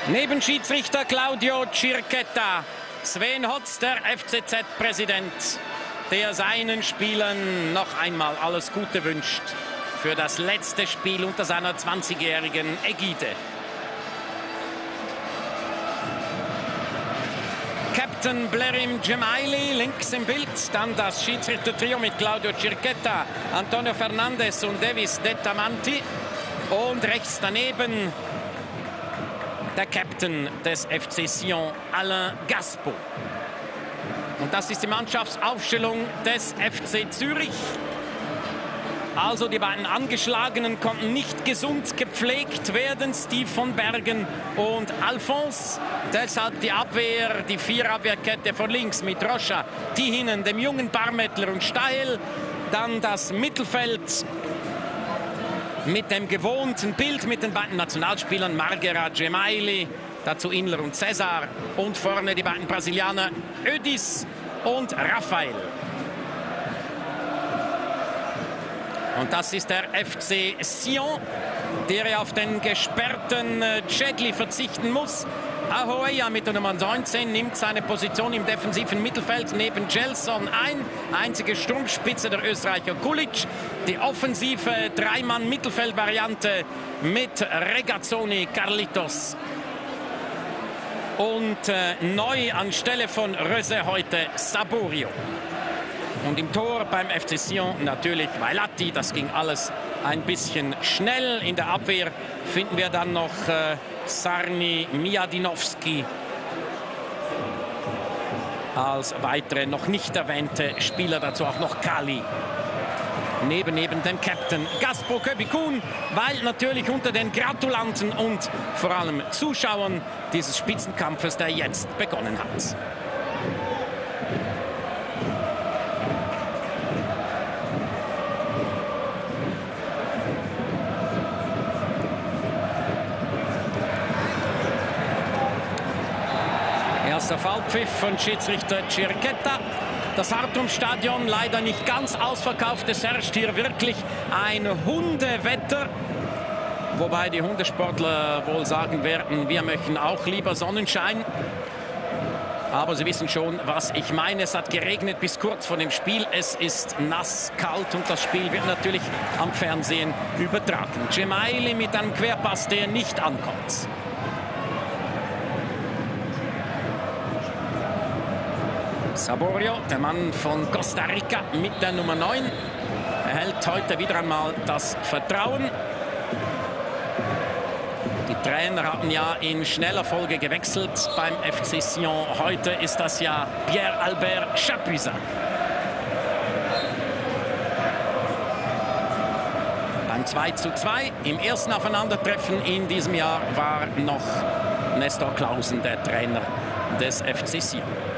Nebenschiedsrichter Claudio Circhetta. Sven Hotz, der FCZ-Präsident, der seinen Spielern noch einmal alles Gute wünscht für das letzte Spiel unter seiner 20-jährigen Ägide. Captain Blerim Gemaili links im Bild, dann das Schiedsrichtertrio mit Claudio Circhetta, Antonio Fernandes und Davis Detamanti und rechts daneben der Captain des FC Sion, Alain Gaspo. Und das ist die Mannschaftsaufstellung des FC Zürich. Also die beiden Angeschlagenen konnten nicht gesund gepflegt werden, Steve von Bergen und Alphonse. Deshalb die Abwehr, die Vierabwehrkette von links mit Rocha, Tihinen, dem jungen Barmettler und Steil. Dann das Mittelfeld mit dem gewohnten Bild mit den beiden Nationalspielern Margera, Gemaili, dazu Inler und Cesar und vorne die beiden Brasilianer Ödis und Raphael. Und das ist der FC Sion, der auf den gesperrten Cegli verzichten muss. Ahoya mit der Nummer 19 nimmt seine Position im defensiven Mittelfeld neben Gelson ein. Einzige Sturmspitze der Österreicher Gulic. Die offensive Dreimann-Mittelfeld-Variante mit Regazzoni, Carlitos. Und neu anstelle von Röse heute Saborio. Und im Tor beim FC Sion natürlich Vailati. Das ging alles ein bisschen schnell. In der Abwehr finden wir dann noch Sarni, Mijadinovski als weitere noch nicht erwähnte Spieler. Dazu auch noch Kali. Neben dem Captain Gaspo Köbikun, weil natürlich unter den Gratulanten und vor allem Zuschauern dieses Spitzenkampfes, der jetzt begonnen hat. Erster Foulpfiff von Schiedsrichter Circhetta. Das Hartum-Stadion leider nicht ganz ausverkauft. Es herrscht hier wirklich ein Hundewetter. Wobei die Hundesportler wohl sagen werden, wir möchten auch lieber Sonnenschein. Aber Sie wissen schon, was ich meine. Es hat geregnet bis kurz vor dem Spiel. Es ist nass, kalt und das Spiel wird natürlich am Fernsehen übertragen. Gemaili mit einem Querpass, der nicht ankommt. Saborio, der Mann von Costa Rica mit der Nummer 9, erhält heute wieder einmal das Vertrauen. Die Trainer haben ja in schneller Folge gewechselt beim FC Sion. Heute ist das ja Pierre-Albert Chapuisat. Beim 2:2 im ersten Aufeinandertreffen in diesem Jahr war noch Nestor Clausen der Trainer des FC Sion.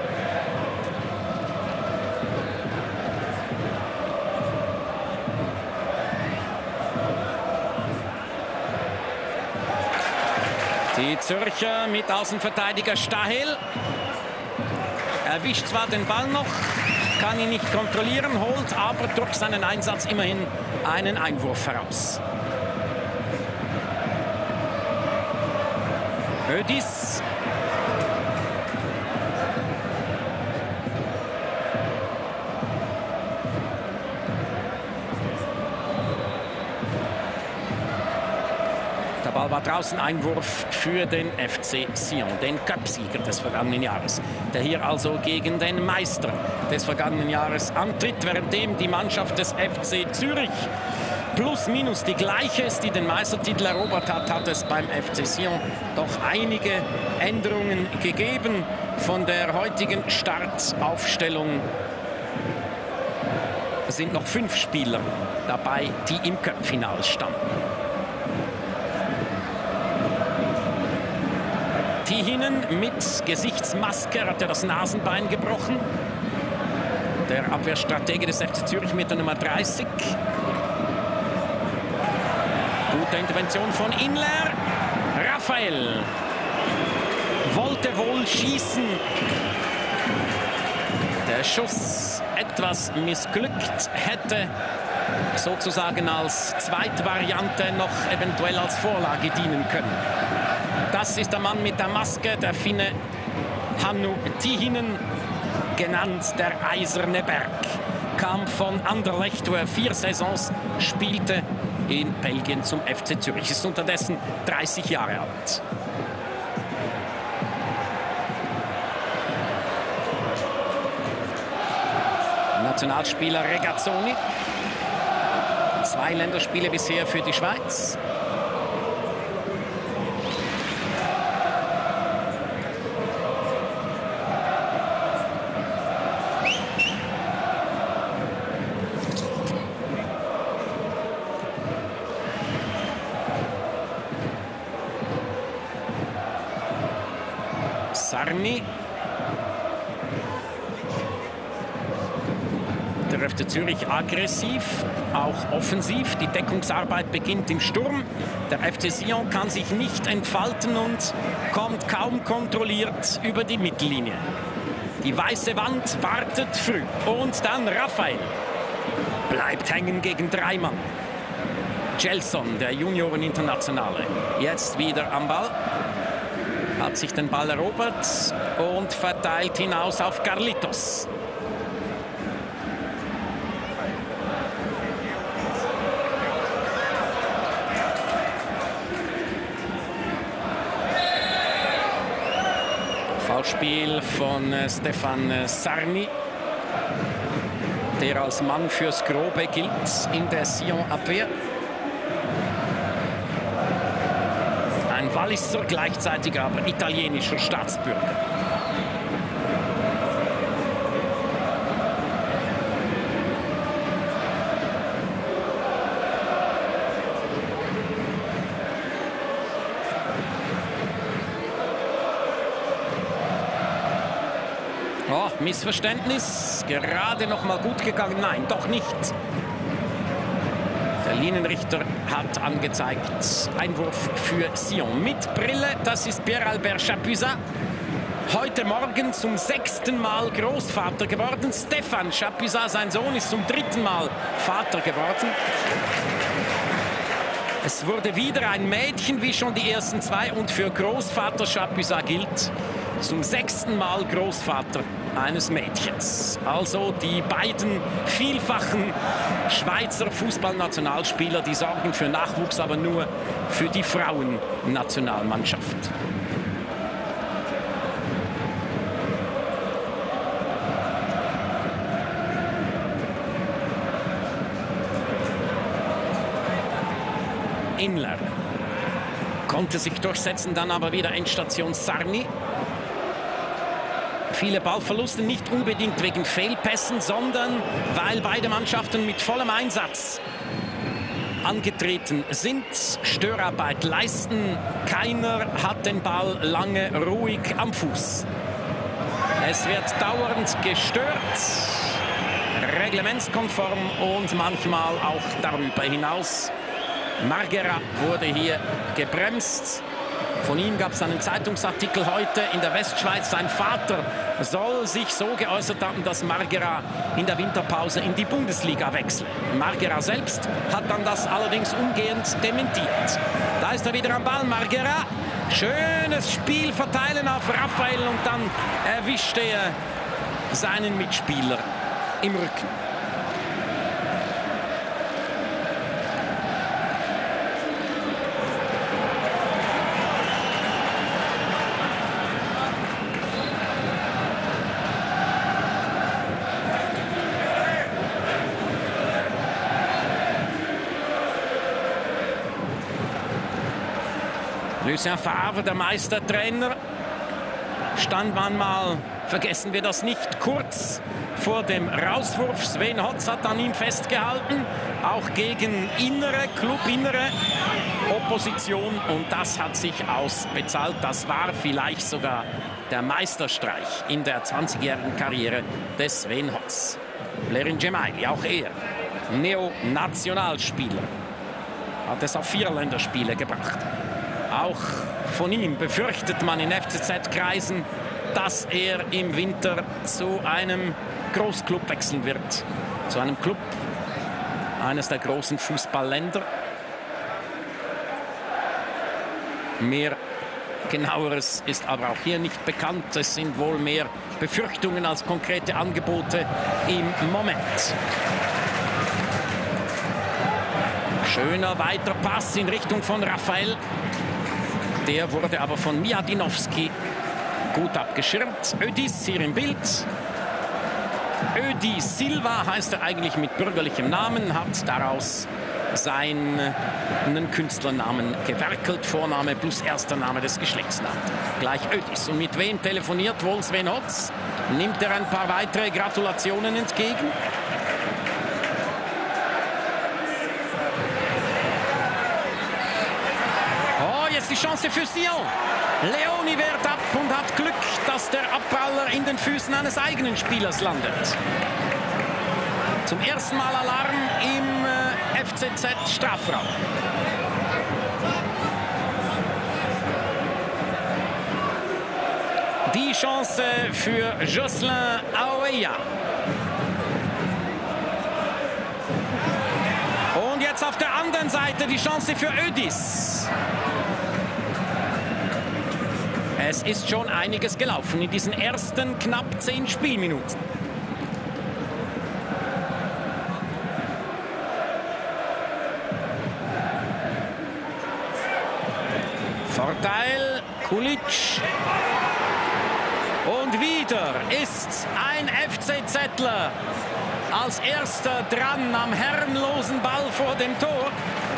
Die Zürcher mit Außenverteidiger Stahel. Erwischt zwar den Ball noch, kann ihn nicht kontrollieren, holt aber durch seinen Einsatz immerhin einen Einwurf heraus. Ödis. Der Ball war draußen, Einwurf für den FC Sion, den Cupsieger des vergangenen Jahres, der hier also gegen den Meister des vergangenen Jahres antritt, währenddem die Mannschaft des FC Zürich plus minus die gleiche ist, die den Meistertitel erobert hat, hat es beim FC Sion doch einige Änderungen gegeben von der heutigen Startaufstellung. Es sind noch 5 Spieler dabei, die im Cup-Finale standen. Tihinen mit Gesichtsmaske, hat er das Nasenbein gebrochen. Der Abwehrstratege des FC Zürich mit der Nummer 30. Gute Intervention von Inler. Raphael wollte wohl schießen. Der Schuss etwas missglückt, hätte sozusagen als Zweitvariante noch eventuell als Vorlage dienen können. Das ist der Mann mit der Maske, der Finne Hannu Tihinen, genannt der Eiserne Berg. Kam von Anderlecht, wo er 4 Saisons spielte in Belgien zum FC Zürich. Ist unterdessen 30 Jahre alt. Nationalspieler Regazzoni. 2 Länderspiele bisher für die Schweiz. Sarni. Der FC Zürich aggressiv, auch offensiv. Die Deckungsarbeit beginnt im Sturm. Der FC Sion kann sich nicht entfalten und kommt kaum kontrolliert über die Mittellinie. Die weiße Wand wartet früh. Und dann Raphael. Bleibt hängen gegen 3 Mann. Gelson, der Junioren-Internationale. Jetzt wieder am Ball. Hat sich den Ball erobert und verteilt hinaus auf Carlitos. Foulspiel von Stefan Sarni, der als Mann fürs Grobe gilt in der Sion-Abwehr. Ein Walliser, gleichzeitig aber italienischer Staatsbürger. Oh, Missverständnis. Gerade noch mal gut gegangen. Nein, doch nicht. Der Linienrichter hat angezeigt, Einwurf für Sion. Mit Brille, das ist Pierre-Albert Chapuisat. Heute Morgen zum 6. Mal Großvater geworden. Stefan Chapuisat, sein Sohn, ist zum 3. Mal Vater geworden. Es wurde wieder ein Mädchen, wie schon die ersten 2. Und für Großvater Chapuisat gilt, zum 6. Mal Großvater eines Mädchens. Also die beiden vielfachen Schweizer Fußballnationalspieler, die sorgen für Nachwuchs, aber nur für die Frauennationalmannschaft. Inler konnte sich durchsetzen, dann aber wieder Endstation Sarni. Viele Ballverluste, nicht unbedingt wegen Fehlpässen, sondern weil beide Mannschaften mit vollem Einsatz angetreten sind, Störarbeit leisten. Keiner hat den Ball lange ruhig am Fuß. Es wird dauernd gestört, reglementskonform und manchmal auch darüber hinaus. Margera wurde hier gebremst. Von ihm gab es einen Zeitungsartikel heute in der Westschweiz. Sein Vater soll sich so geäußert haben, dass Margera in der Winterpause in die Bundesliga wechselt. Margera selbst hat dann das allerdings umgehend dementiert. Da ist er wieder am Ball, Margera. Schönes Spiel verteilen auf Raphael und dann erwischte er seinen Mitspieler im Rücken. Lucien Favre, der Meistertrainer, stand manchmal, vergessen wir das nicht, kurz vor dem Rauswurf. Sven Hotz hat an ihm festgehalten, auch gegen clubinnere Opposition, und das hat sich ausbezahlt. Das war vielleicht sogar der Meisterstreich in der 20-jährigen Karriere des Sven Hotz. Blerim Gemayli, auch er, Neonationalspieler, hat es auf 4 Länderspiele gebracht. Auch von ihm befürchtet man in FCZ-Kreisen, dass er im Winter zu einem Großclub wechseln wird. Zu einem Club eines der großen Fußballländer. Mehr Genaueres ist aber auch hier nicht bekannt. Es sind wohl mehr Befürchtungen als konkrete Angebote im Moment. Schöner weiter Pass in Richtung von Raphael. Der wurde aber von Mijadinowski gut abgeschirmt. Ödis hier im Bild. Ödi Silva heißt er eigentlich mit bürgerlichem Namen, hat daraus seinen Künstlernamen gewerkelt, Vorname plus erster Name des Geschlechtsnamen. Gleich Ödis. Und mit wem telefoniert wohl Sven Hotz? Nimmt er ein paar weitere Gratulationen entgegen? Oh, jetzt die Chance für Sion. Leoni wehrt ab und hat Glück, dass der Abpraller in den Füßen eines eigenen Spielers landet. Zum ersten Mal Alarm im FCZ-Strafraum. Die Chance für Jocelyn Aoueya. Und jetzt auf der anderen Seite die Chance für Ödis. Es ist schon einiges gelaufen in diesen ersten knapp 10 Spielminuten. Vorteil, Kulic. Und wieder ist ein FCZler als erster dran am herrenlosen Ball vor dem Tor.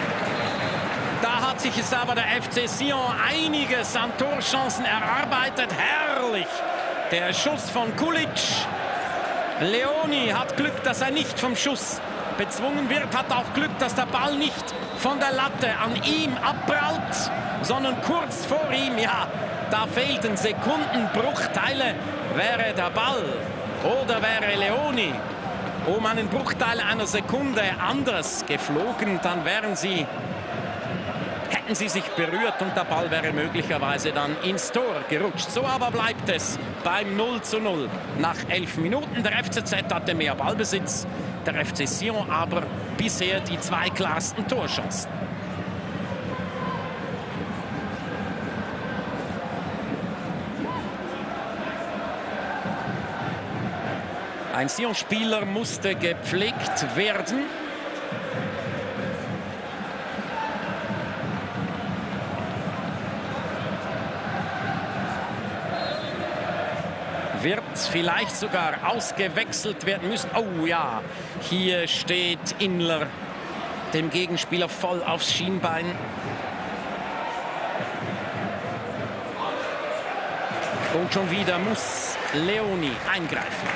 Da hat sich es aber der FC Sion einiges an Torchancen erarbeitet. Herrlich! Der Schuss von Kulic. Leoni hat Glück, dass er nicht vom Schuss bezwungen wird. Hat auch Glück, dass der Ball nicht von der Latte an ihm abprallt, sondern kurz vor ihm. Ja, da fehlten Sekundenbruchteile. Wäre der Ball oder wäre Leoni um einen Bruchteil einer Sekunde anders geflogen, dann hätten sie sich berührt und der Ball wäre möglicherweise dann ins Tor gerutscht. So aber bleibt es beim 0:0 nach 11 Minuten. Der FCZ hatte mehr Ballbesitz, der FC Sion aber bisher die 2 klarsten Torchancen. Ein Sion-Spieler musste gepflegt werden. Wird vielleicht sogar ausgewechselt werden müssen. Oh ja, hier steht Inler dem Gegenspieler voll aufs Schienbein. Und schon wieder muss Leoni eingreifen.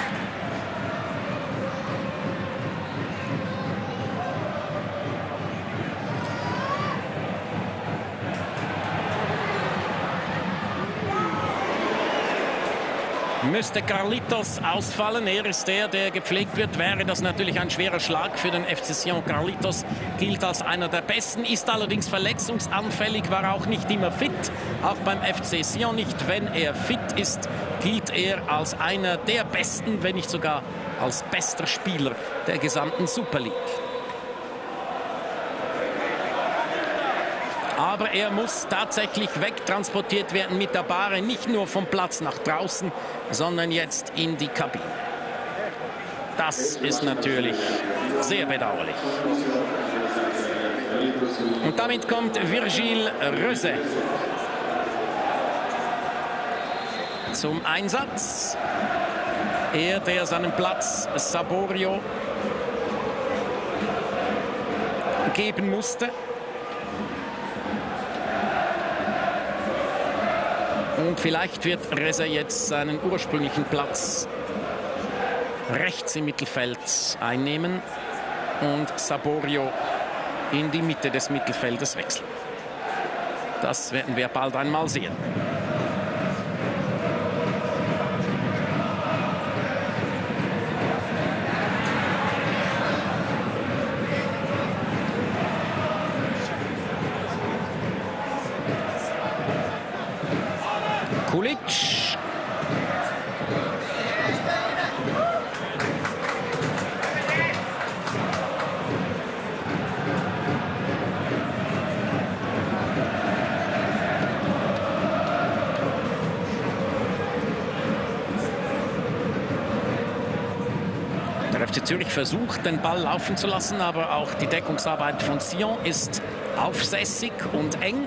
Müsste Carlitos ausfallen, er ist der gepflegt wird, wäre das natürlich ein schwerer Schlag für den FC Sion. Carlitos gilt als einer der Besten, ist allerdings verletzungsanfällig, war auch nicht immer fit, auch beim FC Sion nicht. Wenn er fit ist, gilt er als einer der Besten, wenn nicht sogar als bester Spieler der gesamten Super League. Aber er muss tatsächlich wegtransportiert werden mit der Bahre, nicht nur vom Platz nach draußen, sondern jetzt in die Kabine. Das ist natürlich sehr bedauerlich. Und damit kommt Virgil Röse zum Einsatz. Er, der seinen Platz Saborio geben musste. Und vielleicht wird Reza jetzt seinen ursprünglichen Platz rechts im Mittelfeld einnehmen und Saborio in die Mitte des Mittelfeldes wechseln. Das werden wir bald einmal sehen. Kulic. FC Zürich versucht, den Ball laufen zu lassen, aber auch die Deckungsarbeit von Sion ist aufsässig und eng.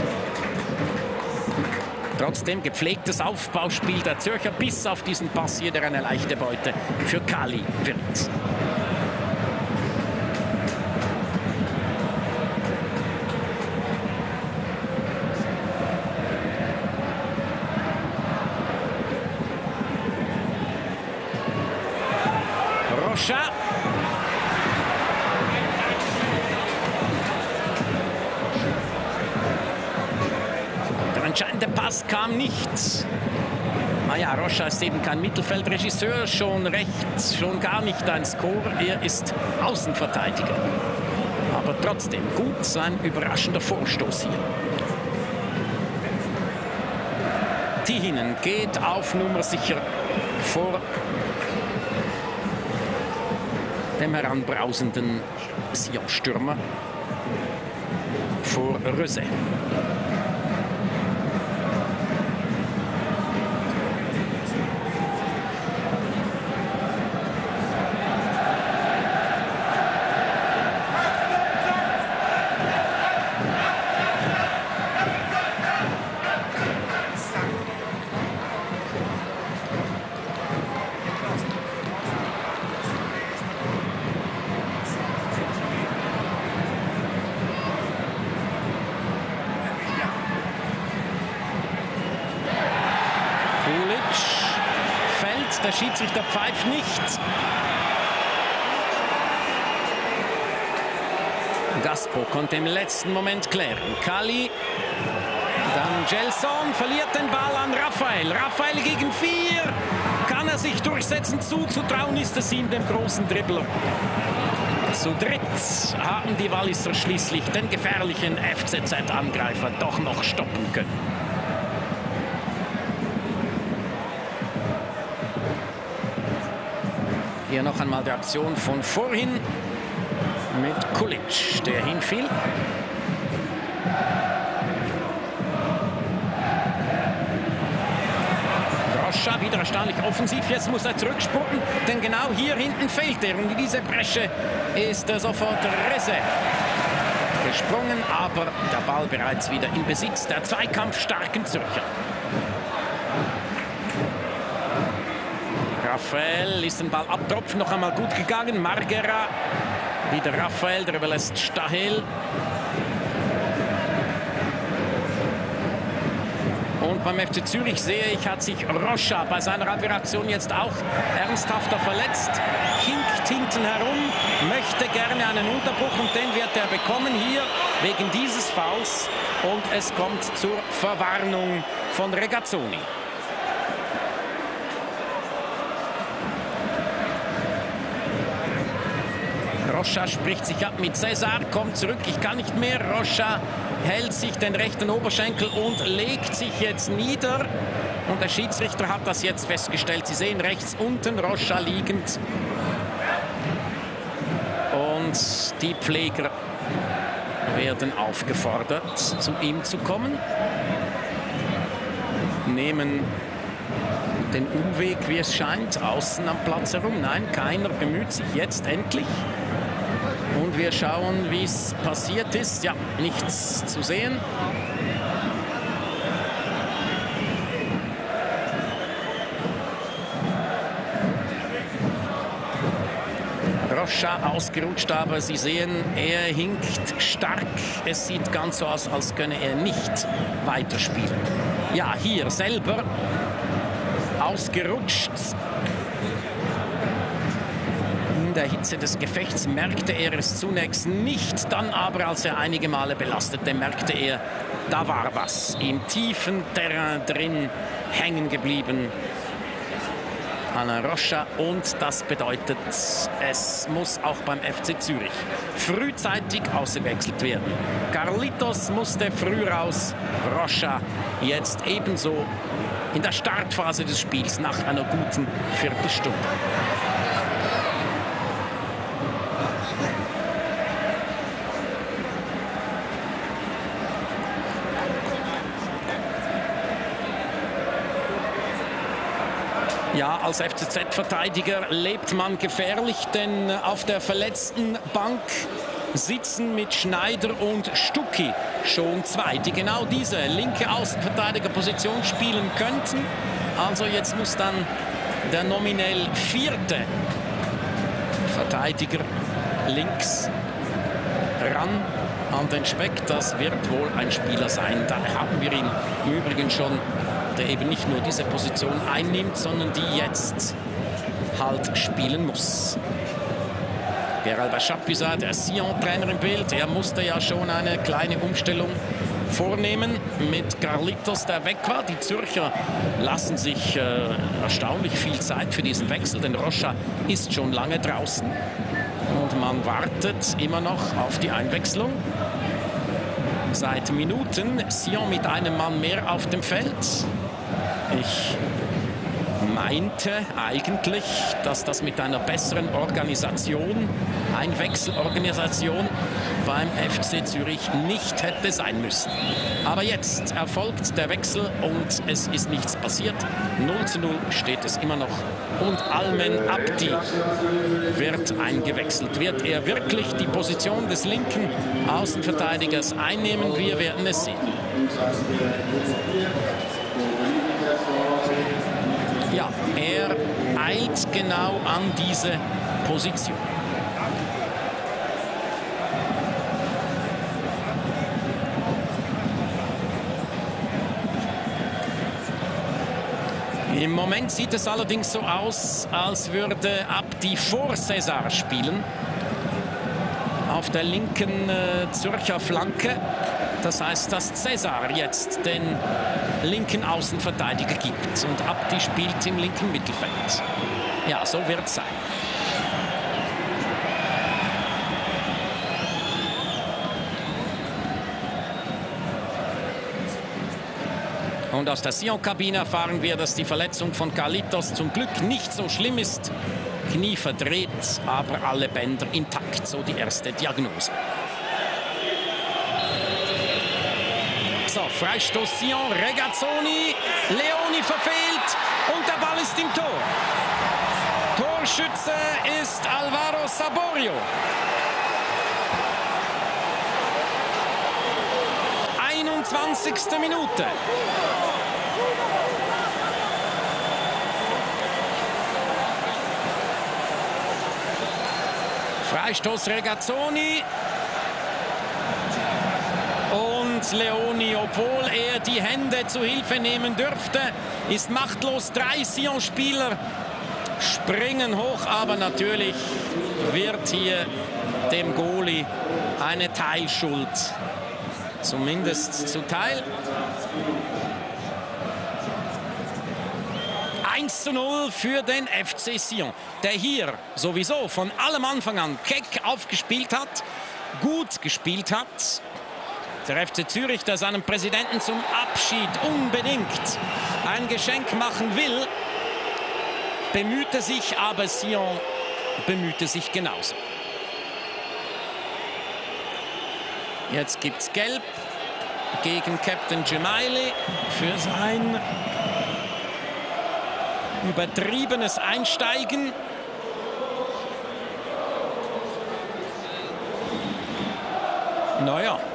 Trotzdem gepflegtes Aufbauspiel der Zürcher bis auf diesen Pass hier, der eine leichte Beute für Kali wird. Rocha. Der entscheidende Pass kam nicht. Naja, Rocha ist eben kein Mittelfeldregisseur, schon rechts, schon gar nicht ein Scorer. Er ist Außenverteidiger. Aber trotzdem gut, so ein überraschender Vorstoß hier. Tihinen geht auf Nummer sicher vor dem heranbrausenden Sion-Stürmer, vor Röse. Der Schiedsrichter pfeift nicht. Gaspo konnte im letzten Moment klären. Kali, dann Gelson verliert den Ball an Raphael. Raphael gegen 4. Kann er sich durchsetzen? Zuzutrauen ist es ihm, dem großen Dribbler. Zu dritt haben die Walliser schließlich den gefährlichen FCZ-Angreifer doch noch stoppen können. Hier noch einmal die Aktion von vorhin mit Kulic, der hinfiel. Rocha wieder erstaunlich offensiv. Jetzt muss er zurückspurten, denn genau hier hinten fehlt er. Und in diese Bresche ist sofort Reze gesprungen, aber der Ball bereits wieder in Besitz der zweikampfstarken Zürcher. Raphael ließ den Ball abtropfen, noch einmal gut gegangen. Margera, wieder Raphael, der überlässt Stahel. Und beim FC Zürich sehe ich, hat sich Rocha bei seiner Abwehraktion jetzt auch ernsthafter verletzt. Hinkt hinten herum, möchte gerne einen Unterbruch und den wird er bekommen hier wegen dieses Fouls. Und es kommt zur Verwarnung von Regazzoni. Rocha spricht sich ab mit César, kommt zurück, ich kann nicht mehr. Rocha hält sich den rechten Oberschenkel und legt sich jetzt nieder. Und der Schiedsrichter hat das jetzt festgestellt. Sie sehen rechts unten Rocha liegend. Und die Pfleger werden aufgefordert, zu ihm zu kommen. Nehmen den Umweg, wie es scheint, außen am Platz herum. Nein, keiner bemüht sich jetzt endlich. Und wir schauen, wie es passiert ist. Ja, nichts zu sehen. Rocha ausgerutscht, aber Sie sehen, er hinkt stark. Es sieht ganz so aus, als könne er nicht weiterspielen. Ja, hier selber ausgerutscht. In der Hitze des Gefechts merkte er es zunächst nicht, dann aber, als er einige Male belastete, merkte er, da war was im tiefen Terrain drin hängen geblieben. Alain Rocha, und das bedeutet, es muss auch beim FC Zürich frühzeitig ausgewechselt werden. Carlitos musste früh raus, Rocha jetzt ebenso in der Startphase des Spiels nach einer guten Viertelstunde. Ja, als FCZ-Verteidiger lebt man gefährlich, denn auf der verletzten Bank sitzen mit Schneider und Stucki schon zwei, die genau diese linke Außenverteidigerposition spielen könnten. Also jetzt muss dann der nominell vierte Verteidiger links ran an den Speck. Das wird wohl ein Spieler sein. Da haben wir ihn im Übrigen schon, der eben nicht nur diese Position einnimmt, sondern die jetzt halt spielen muss. Gerald Bachapuzat, der Sion-Trainer im Bild, er musste ja schon eine kleine Umstellung vornehmen mit Carlitos, der weg war. Die Zürcher lassen sich erstaunlich viel Zeit für diesen Wechsel, denn Rocha ist schon lange draußen. Und man wartet immer noch auf die Einwechslung. Seit Minuten Sion mit einem Mann mehr auf dem Feld. Ich meinte eigentlich, dass das mit einer besseren Organisation, Einwechselorganisation beim FC Zürich nicht hätte sein müssen. Aber jetzt erfolgt der Wechsel und es ist nichts passiert. 0:0 steht es immer noch. Und Almen Abdi wird eingewechselt. Wird er wirklich die Position des linken Außenverteidigers einnehmen? Wir werden es sehen. Ja, er eilt genau an diese Position. Im Moment sieht es allerdings so aus, als würde Abdi vor César spielen. Auf der linken Zürcher Flanke. Das heißt, dass César jetzt den linken Außenverteidiger gibt. Und Abdi spielt im linken Mittelfeld. Ja, so wird es sein. Und aus der Sion-Kabine erfahren wir, dass die Verletzung von Carlitos zum Glück nicht so schlimm ist. Knie verdreht, aber alle Bänder intakt. So die erste Diagnose. So, Freistoß Sion, Regazzoni, Leoni verfehlt und der Ball ist im Tor. Torschütze ist Alvaro Saborio. 21. Minute. Freistoß Regazzoni. Und Leoni, obwohl er die Hände zu Hilfe nehmen dürfte, ist machtlos. 3 Sion-Spieler springen hoch, aber natürlich wird hier dem Goalie eine Teilschuld zumindest zuteil. 1:0 für den FC Sion, der hier sowieso von allem Anfang an keck aufgespielt hat, gut gespielt hat. Der FC Zürich, der seinem Präsidenten zum Abschied unbedingt ein Geschenk machen will, bemühte sich, aber Sion bemühte sich genauso. Jetzt gibt es Gelb gegen Captain Gemaili für sein übertriebenes Einsteigen. Naja.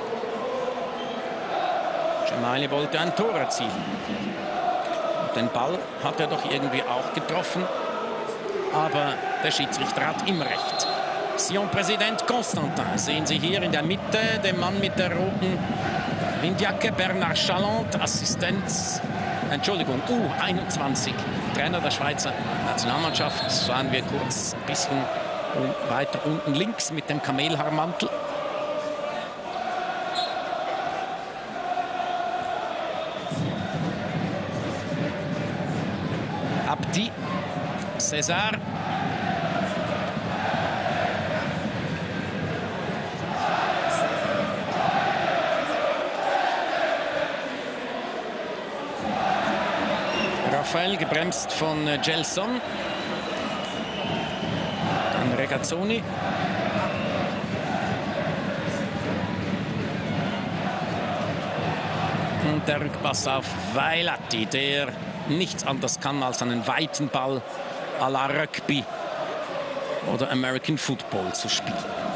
Gemaili wollte ein Tor erzielen. Den Ball hat er doch irgendwie auch getroffen. Aber der Schiedsrichter hat immer recht. Sion-Präsident Constantin sehen Sie hier in der Mitte, den Mann mit der roten Windjacke, Bernard Chaland, Assistenz, Entschuldigung, U21, Trainer der Schweizer Nationalmannschaft. Sahen wir kurz ein bisschen weiter unten links mit dem Kamelhaarmantel. Abdi, César. Raphael gebremst von Gelson. Dann Regazzoni. Und der Rückpass auf Vailati, der nichts anderes kann als einen weiten Ball à la Rugby oder American Football zu spielen.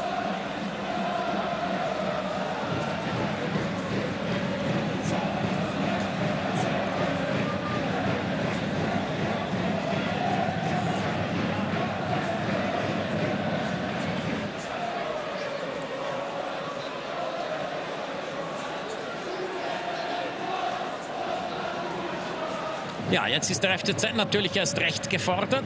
Ja, jetzt ist der FCZ natürlich erst recht gefordert.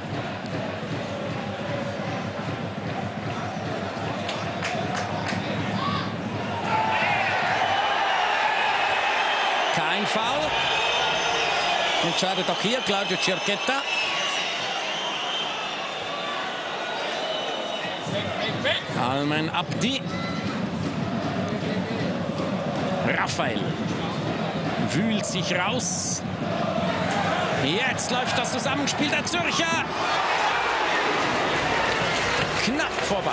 Kein Foul. Entscheidet auch hier Claudio Cerqueta. Almen Abdi. Raphael wühlt sich raus. Jetzt läuft das Zusammenspiel der Zürcher. Knapp vorbei.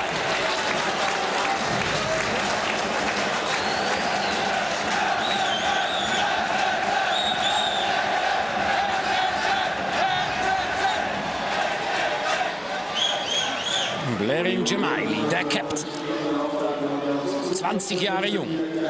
Blerim Cemaili, der Captain. 20 Jahre jung.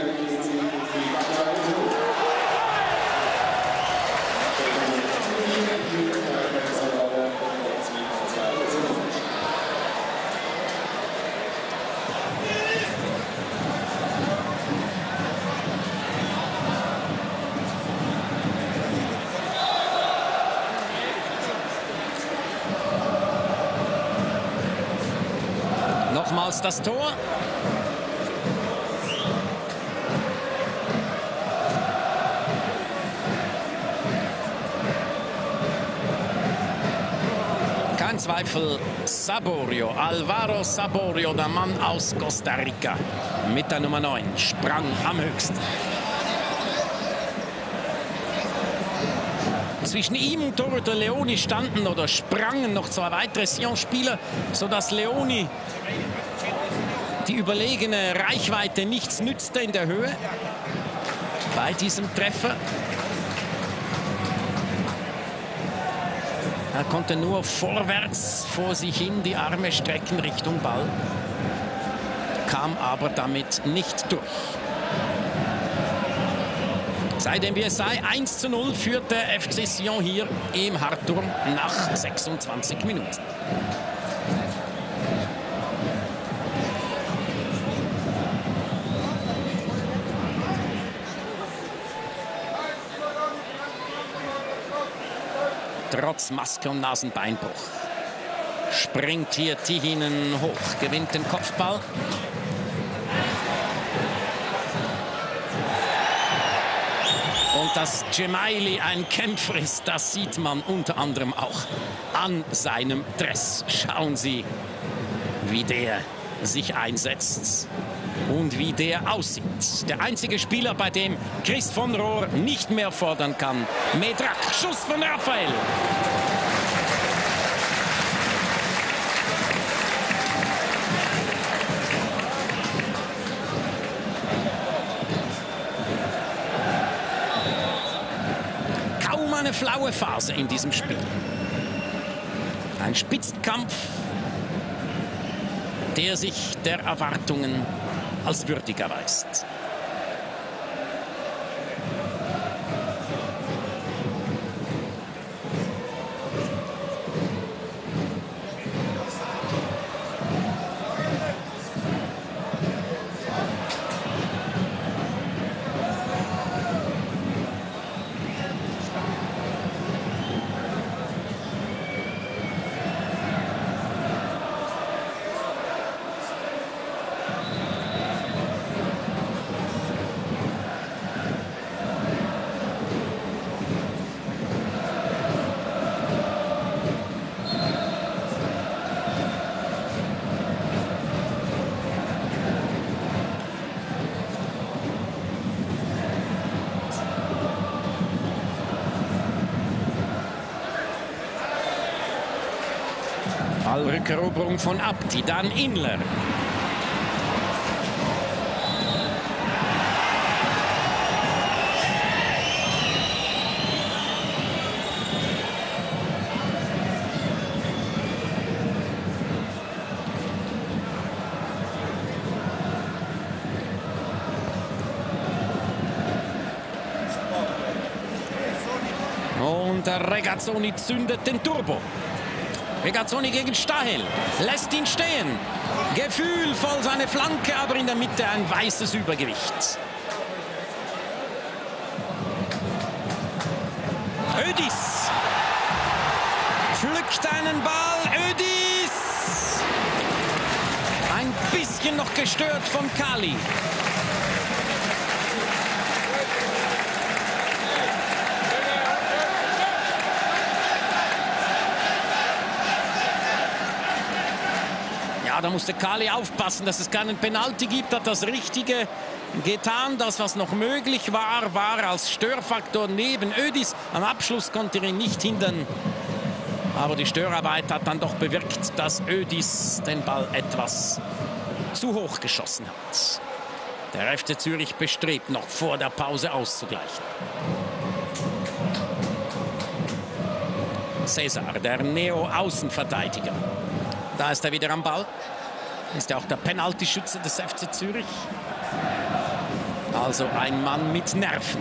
Nochmals das Tor. Kein Zweifel, Saborio, Alvaro Saborio, der Mann aus Costa Rica, mit der Nummer 9, sprang am höchsten. Zwischen ihm und Torhüter Leoni standen oder sprangen noch zwei weitere Sion-Spieler, sodass Leoni die überlegene Reichweite nichts nützte in der Höhe bei diesem Treffer. Er konnte nur vorwärts vor sich hin die Arme strecken Richtung Ball, kam aber damit nicht durch. Sei dem wie es sei, 1:0 führt der FC Sion hier im Hartturm nach 26 Minuten. Trotz Maske und Nasenbeinbruch springt hier Tihinen hoch, gewinnt den Kopfball. Und dass Cemaili ein Kämpfer ist, das sieht man unter anderem auch an seinem Dress. Schauen Sie, wie der sich einsetzt und wie der aussieht. Der einzige Spieler, bei dem Chris von Rohr nicht mehr fordern kann. Medrak, Schuss von Raphael. Kaum eine flaue Phase in diesem Spiel. Ein Spitzenkampf, der sich der Erwartungen als würdig erweist. Ballrückeroberung von Abdi, dann Inler. Und Regazzoni zündet den Turbo. Regazzoni gegen Stahel, lässt ihn stehen. Gefühlvoll seine Flanke, aber in der Mitte ein weißes Übergewicht. Ödis pflückt einen Ball. Ödis! Ein bisschen noch gestört von Kali. Ja, da musste Kali aufpassen, dass es keinen Penalty gibt. Hat das Richtige getan. Das, was noch möglich war, war als Störfaktor neben Ödis. Am Abschluss konnte er ihn nicht hindern. Aber die Störarbeit hat dann doch bewirkt, dass Ödis den Ball etwas zu hoch geschossen hat. Der FC Zürich bestrebt, noch vor der Pause auszugleichen. Cesar, der Neo-Außenverteidiger. Da ist er wieder am Ball. Ist ja auch der Penaltyschütze des FC Zürich. Also ein Mann mit Nerven.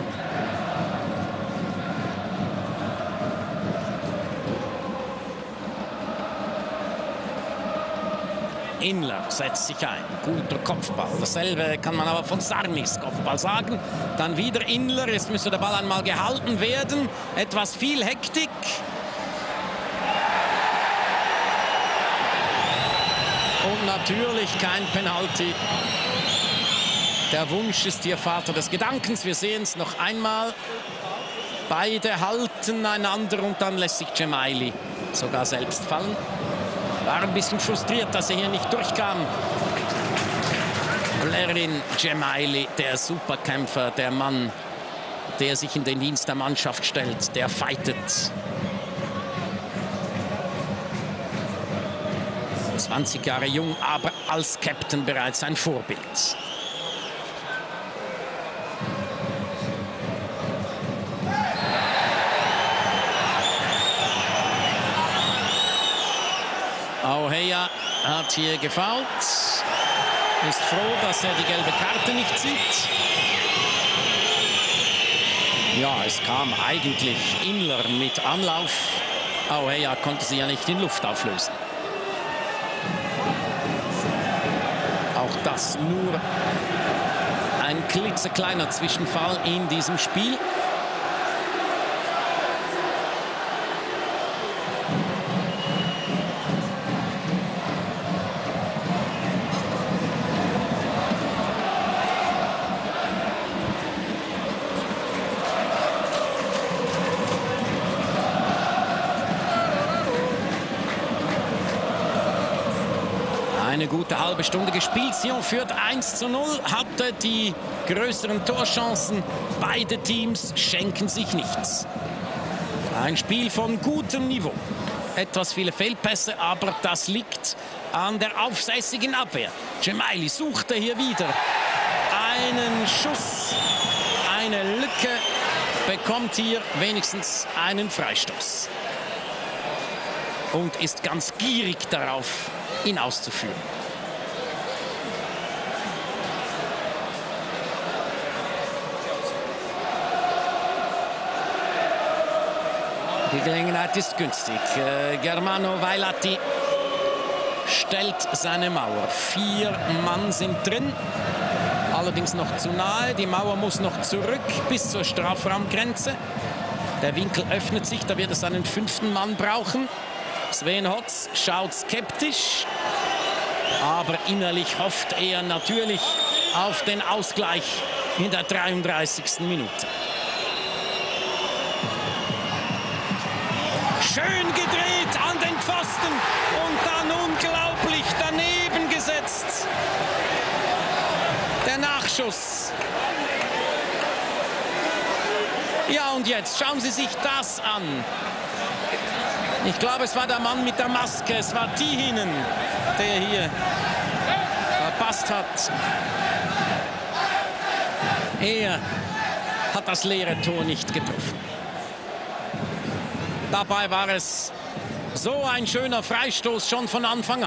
Inler setzt sich ein. Guter Kopfball. Dasselbe kann man aber von Sarnis Kopfball sagen. Dann wieder Inler. Jetzt müsste der Ball einmal gehalten werden. Etwas viel Hektik. Und natürlich kein Penalty. Der Wunsch ist hier Vater des Gedankens. Wir sehen es noch einmal. Beide halten einander und dann lässt sich Gemaili sogar selbst fallen. War ein bisschen frustriert, dass er hier nicht durchkam. Blerim Gemaili, der Superkämpfer, der Mann, der sich in den Dienst der Mannschaft stellt, der fightet. 20 Jahre jung, aber als Captain bereits ein Vorbild. Auheya hat hier gefoult. Ist froh, dass er die gelbe Karte nicht sieht. Ja, es kam eigentlich Inler mit Anlauf. Auheya konnte sie ja nicht in Luft auflösen. Auch das nur ein klitzekleiner Zwischenfall in diesem Spiel. Eine gute halbe Stunde gespielt. Sion führt 1:0, hatte die größeren Torchancen. Beide Teams schenken sich nichts. Ein Spiel von gutem Niveau. Etwas viele Fehlpässe, aber das liegt an der aufsässigen Abwehr. Gemaili suchte hier wieder einen Schuss, eine Lücke, bekommt hier wenigstens einen Freistoß. Und ist ganz gierig darauf, ihn auszuführen. Die Gelegenheit ist günstig. Germano Vailati stellt seine Mauer. 4 Mann sind drin, allerdings noch zu nahe. Die Mauer muss noch zurück bis zur Strafraumgrenze. Der Winkel öffnet sich, da wird es einen 5. Mann brauchen. Sven Hotz schaut skeptisch, aber innerlich hofft er natürlich auf den Ausgleich in der 33. Minute. Schön gedreht an den Pfosten und dann unglaublich daneben gesetzt. Der Nachschuss. Ja, und jetzt schauen Sie sich das an. Ich glaube, es war der Mann mit der Maske. Es war Tihinen, der hier verpasst hat. Er hat das leere Tor nicht getroffen. Dabei war es so ein schöner Freistoß schon von Anfang an.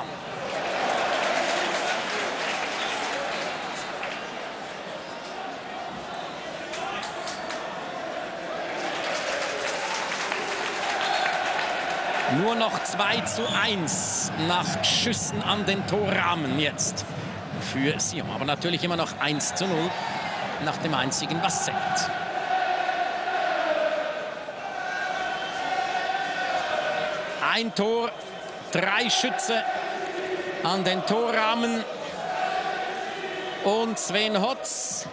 Nur noch 2:1 nach Schüssen an den Torrahmen jetzt für Sion. Aber natürlich immer noch 1:0 nach dem einzigen, was zählt. Ein Tor, 3 Schütze an den Torrahmen. Und Sven Hotz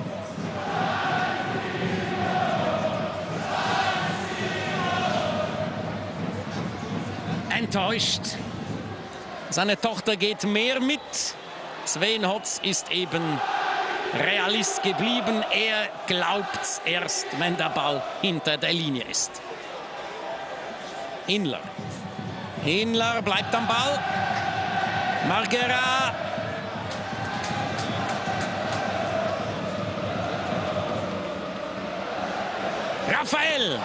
enttäuscht. Seine Tochter geht mehr mit. Sven Hotz ist eben Realist geblieben. Er glaubt erst, wenn der Ball hinter der Linie ist. Inler. Inler bleibt am Ball. Margera. Raphael.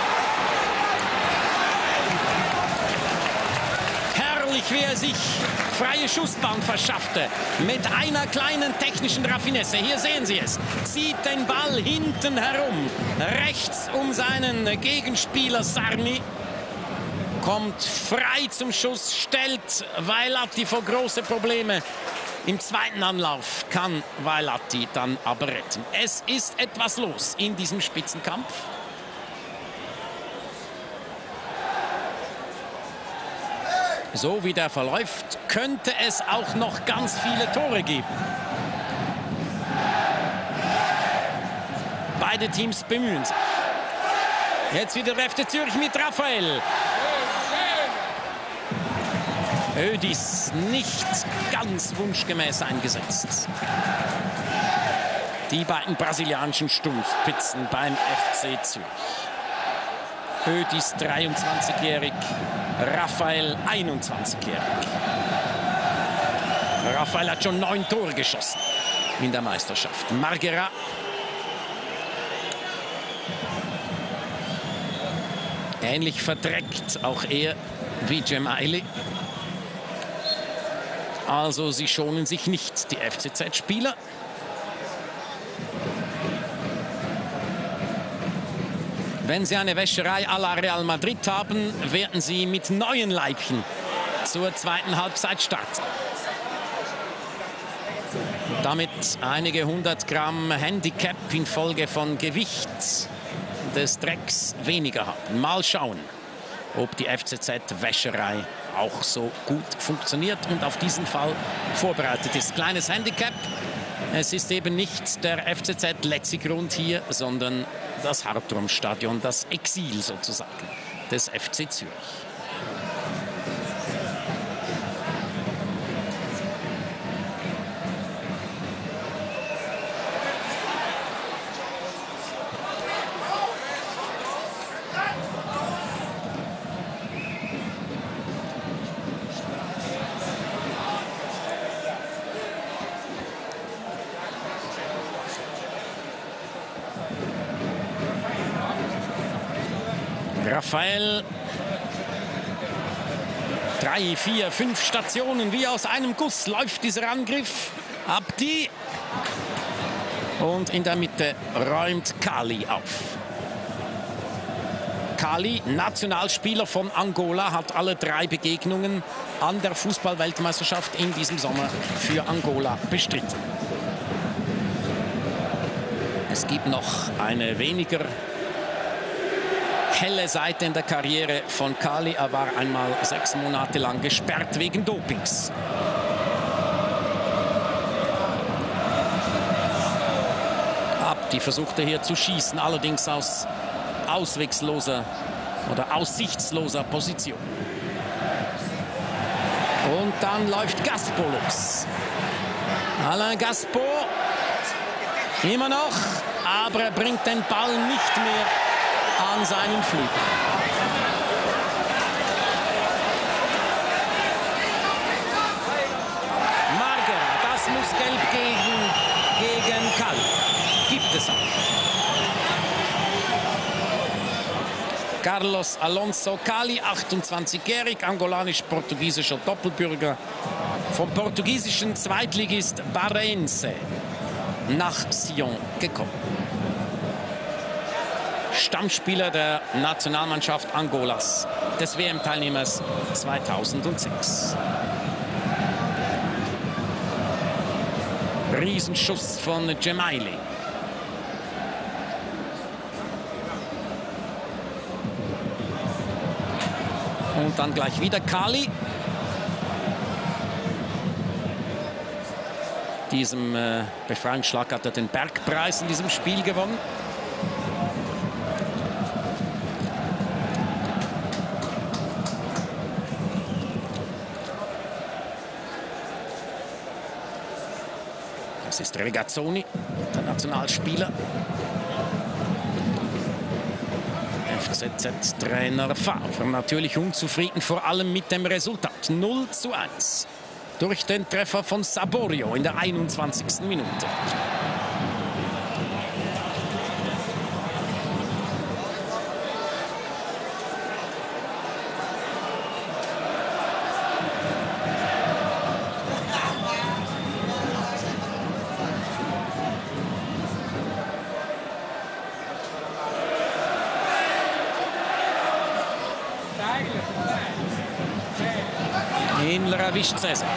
Herrlich, wie er sich freie Schussbahn verschaffte. Mit einer kleinen technischen Raffinesse. Hier sehen Sie es. Zieht den Ball hinten herum. Rechts um seinen Gegenspieler Sarni. Kommt frei zum Schuss. Stellt Vailati vor große Probleme. Im zweiten Anlauf kann Vailati dann aber retten. Es ist etwas los in diesem Spitzenkampf. So wie der verläuft, könnte es auch noch ganz viele Tore geben. Beide Teams bemühen sich. Jetzt wieder der FC Zürich mit Raphael. Oedis nicht ganz wunschgemäß eingesetzt. Die beiden brasilianischen Sturmspitzen beim FC Zürich. Oedis 23-jährig, Raphael 21-jährig. Raphael hat schon 9 Tore geschossen in der Meisterschaft. Margera. Ähnlich verdreckt auch er wie Gemayli. Also sie schonen sich nicht, die FCZ-Spieler. Wenn sie eine Wäscherei à la Real Madrid haben, werden sie mit neuen Leibchen zur zweiten Halbzeit starten. Damit einige 100 Gramm Handicap infolge von Gewicht des Drecks weniger haben. Mal schauen, ob die FCZ-Wäscherei auch so gut funktioniert und auf diesen Fall vorbereitet ist. Kleines Handicap. Es ist eben nicht der FCZ Letzigrund hier, sondern das Hartturmstadion, das Exil sozusagen des FC Zürich. Raphael. 3, 4, 5 Stationen wie aus einem Guss läuft dieser Angriff. Abdi. Und in der Mitte räumt Kali auf. Kali, Nationalspieler von Angola, hat alle 3 Begegnungen an der Fußball-Weltmeisterschaft in diesem Sommer für Angola bestritten. Es gibt noch eine weniger helle Seite in der Karriere von Kali. Er war einmal 6 Monate lang gesperrt wegen Dopings. Abdi versuchte hier zu schießen, allerdings aus auswegsloser oder aussichtsloser Position. Und dann läuft Gaspo los. Alain Gaspo immer noch, aber er bringt den Ball nicht mehr an seinen Flügel. Margera, das muss gelb gegen Kali. Gibt es auch. Carlos Alonso Kali, 28-jährig, angolanisch-portugiesischer Doppelbürger, vom portugiesischen Zweitligist Barreirense nach Sion gekommen. Stammspieler der Nationalmannschaft Angolas, des WM-Teilnehmers 2006. Riesenschuss von Gemaili. Und dann gleich wieder Kali. Diesem Befreiungsschlag hat er den Bergpreis in diesem Spiel gewonnen. Das ist Regazzoni, der Nationalspieler. FCZ-Trainer Favre natürlich unzufrieden, vor allem mit dem Resultat. 0:1 durch den Treffer von Saborio in der 21. Minute. Inler erwischt Cesar.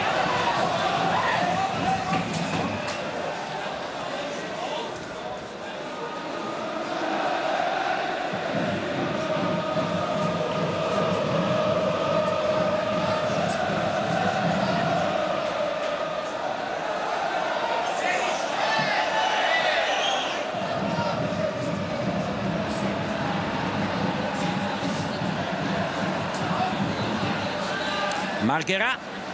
Marguerat.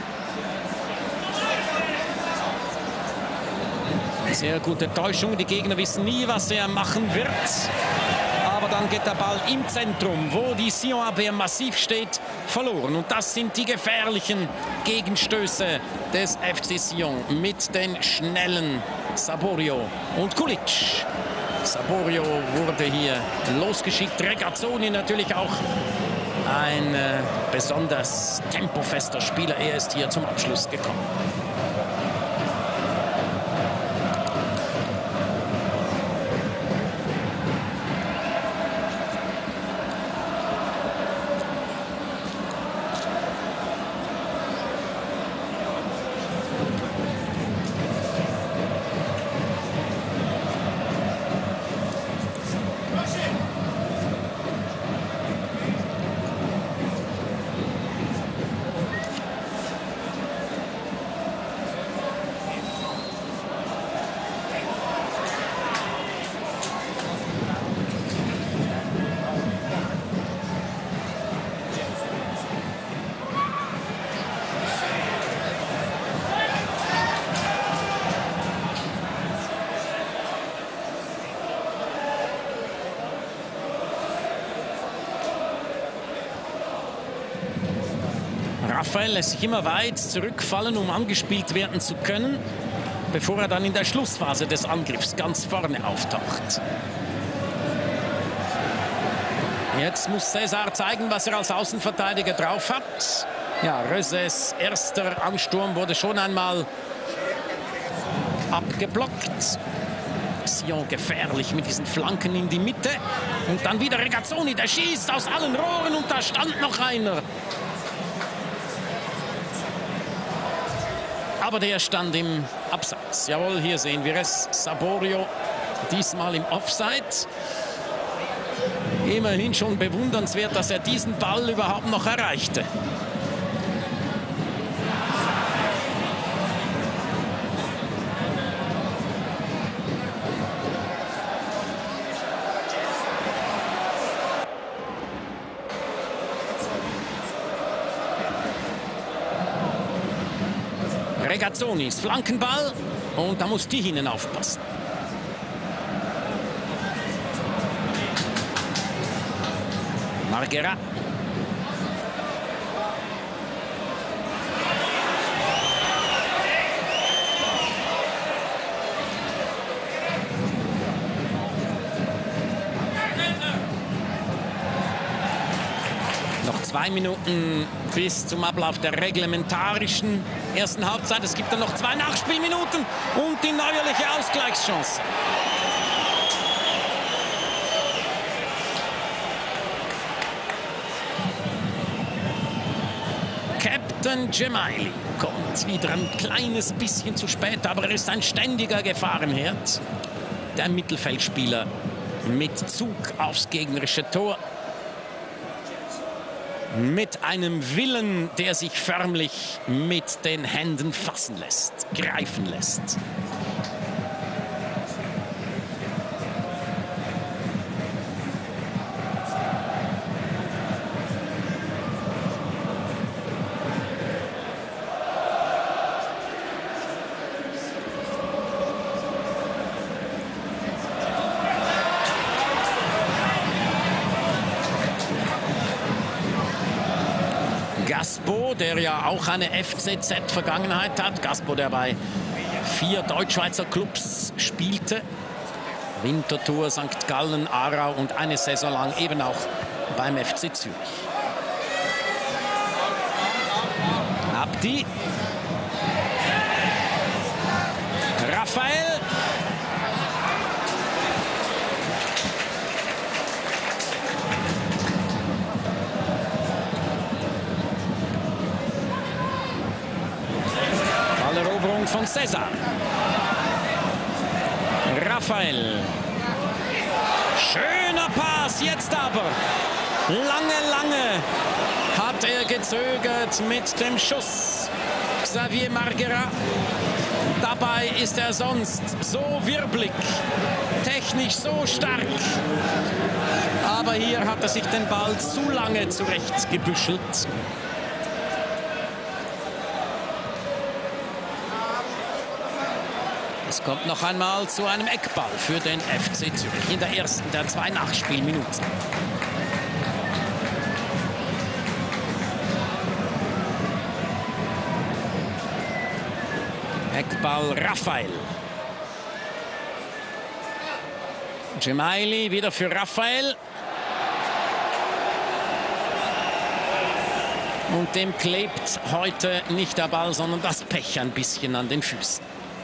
Sehr gute Täuschung. Die Gegner wissen nie, was er machen wird. Aber dann geht der Ball im Zentrum, wo die Sion-Abwehr massiv steht, verloren. Und das sind die gefährlichen Gegenstöße des FC Sion mit den schnellen Saborio und Kulic. Saborio wurde hier losgeschickt. Regazzoni natürlich auch ein besonders tempofester Spieler. Er ist hier zum Abschluss gekommen. Raphael lässt sich immer weit zurückfallen, um angespielt werden zu können, bevor er dann in der Schlussphase des Angriffs ganz vorne auftaucht. Jetzt muss Cesar zeigen, was er als Außenverteidiger drauf hat. Ja, Röses erster Ansturm wurde schon einmal abgeblockt. Sion gefährlich mit diesen Flanken in die Mitte. Und dann wieder Regazzoni, der schießt aus allen Rohren und da stand noch einer. Aber der stand im Abseits. Jawohl, hier sehen wir es. Saborio diesmal im Offside. Immerhin schon bewundernswert, dass er diesen Ball überhaupt noch erreichte. Regazzonis Flankenball und da muss Tihinen aufpassen. Marguerat. Noch 2 Minuten bis zum Ablauf der reglementarischen ersten Halbzeit. Es gibt dann noch 2 Nachspielminuten und die neuerliche Ausgleichschance. Anton Gemaili kommt wieder ein kleines bisschen zu spät, aber er ist ein ständiger Gefahrenherd. Der Mittelfeldspieler mit Zug aufs gegnerische Tor. Mit einem Willen, der sich förmlich mit den Händen fassen lässt, greifen lässt. Gaspo, der ja auch eine FCZ-Vergangenheit hat. Gaspo, der bei 4 Deutschschweizer Clubs spielte. Winterthur, St. Gallen, Aarau und eine Saison lang eben auch beim FC Zürich. Abdi. Raphael. Balleroberung von Cesar. Raphael. Schöner Pass, jetzt aber. Lange hat er gezögert mit dem Schuss. Xavier Marguerat. Dabei ist er sonst so wirbelig, technisch so stark. Aber hier hat er sich den Ball zu lange zurechtgebüschelt. Es kommt noch einmal zu einem Eckball für den FC Zürich in der ersten der 2 Nachspielminuten. Eckball Raphael. Gemaili wieder für Raphael. Und dem klebt heute nicht der Ball, sondern das Pech ein bisschen an den Füßen.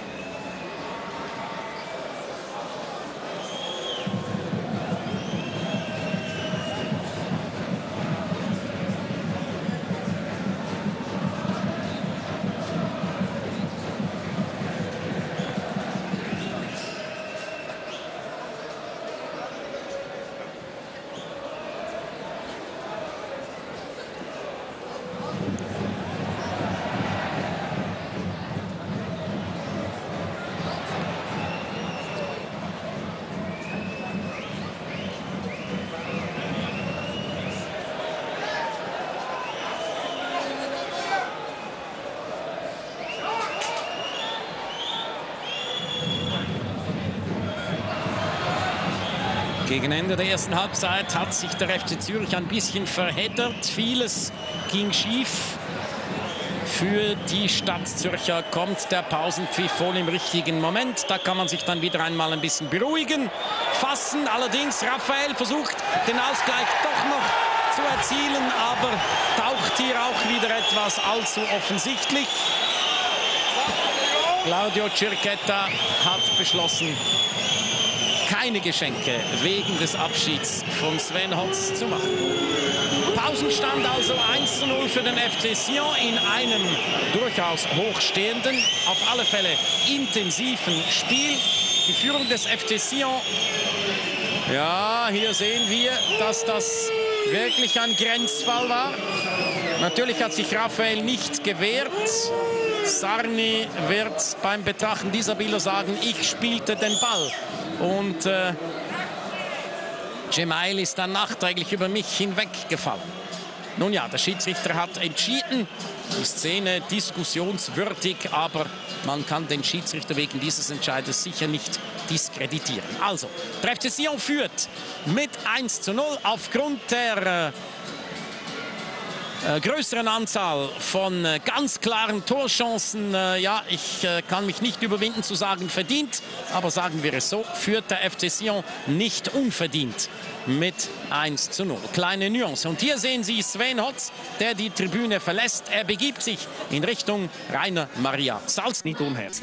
Gegen Ende der ersten Halbzeit hat sich der FC Zürich ein bisschen verheddert. Vieles ging schief. Für die Stadtzürcher kommt der Pausenpfiff voll im richtigen Moment. Da kann man sich dann wieder einmal ein bisschen beruhigen, fassen. Allerdings Raphael versucht den Ausgleich doch noch zu erzielen, aber taucht hier auch wieder etwas allzu offensichtlich. Claudio Cerqueta hat beschlossen, keine Geschenke wegen des Abschieds von Sven Hotz zu machen. Pausenstand also 1:0 für den FC Sion in einem durchaus hochstehenden, auf alle Fälle intensiven Spiel. Die Führung des FC Sion. Ja, hier sehen wir, dass das wirklich ein Grenzfall war. Natürlich hat sich Raphael nicht gewehrt. Sarni wird beim Betrachten dieser Bilder sagen, ich spielte den Ball. Und Gemaili ist dann nachträglich über mich hinweggefallen. Nun ja, der Schiedsrichter hat entschieden. Die Szene diskussionswürdig, aber man kann den Schiedsrichter wegen dieses Entscheides sicher nicht diskreditieren. Also, der FC Sion führt mit 1:0 aufgrund der größeren Anzahl von ganz klaren Torchancen. Ja, ich kann mich nicht überwinden zu sagen verdient, aber sagen wir es so, führt der FC Sion nicht unverdient mit 1:0. Kleine Nuance. Und hier sehen Sie Sven Hotz, der die Tribüne verlässt. Er begibt sich in Richtung Rainer Maria Salzniedumher.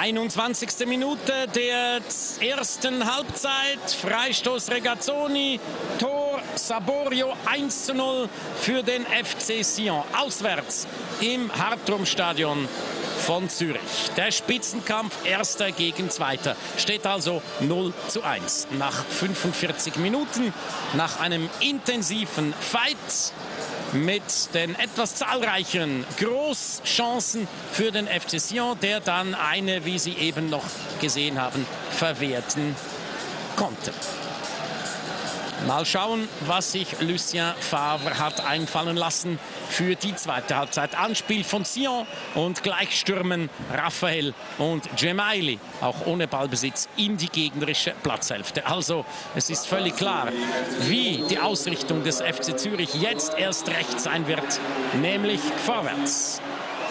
21. Minute der ersten Halbzeit. Freistoß Regazzoni, Tor Saborio, 1:0 für den FC Sion. Auswärts im Hartrum-Stadion von Zürich. Der Spitzenkampf Erster gegen Zweiter steht also 0:1 nach 45 Minuten, nach einem intensiven Fight mit den etwas zahlreichen Großchancen für den FC Sion, der dann eine, wie Sie eben noch gesehen haben, verwerten konnte. Mal schauen, was sich Lucien Favre hat einfallen lassen für die zweite Halbzeit. Anspiel von Sion und gleich stürmen Raphael und Gemaili, auch ohne Ballbesitz, in die gegnerische Platzhälfte. Also es ist völlig klar, wie die Ausrichtung des FC Zürich jetzt erst recht sein wird, nämlich vorwärts.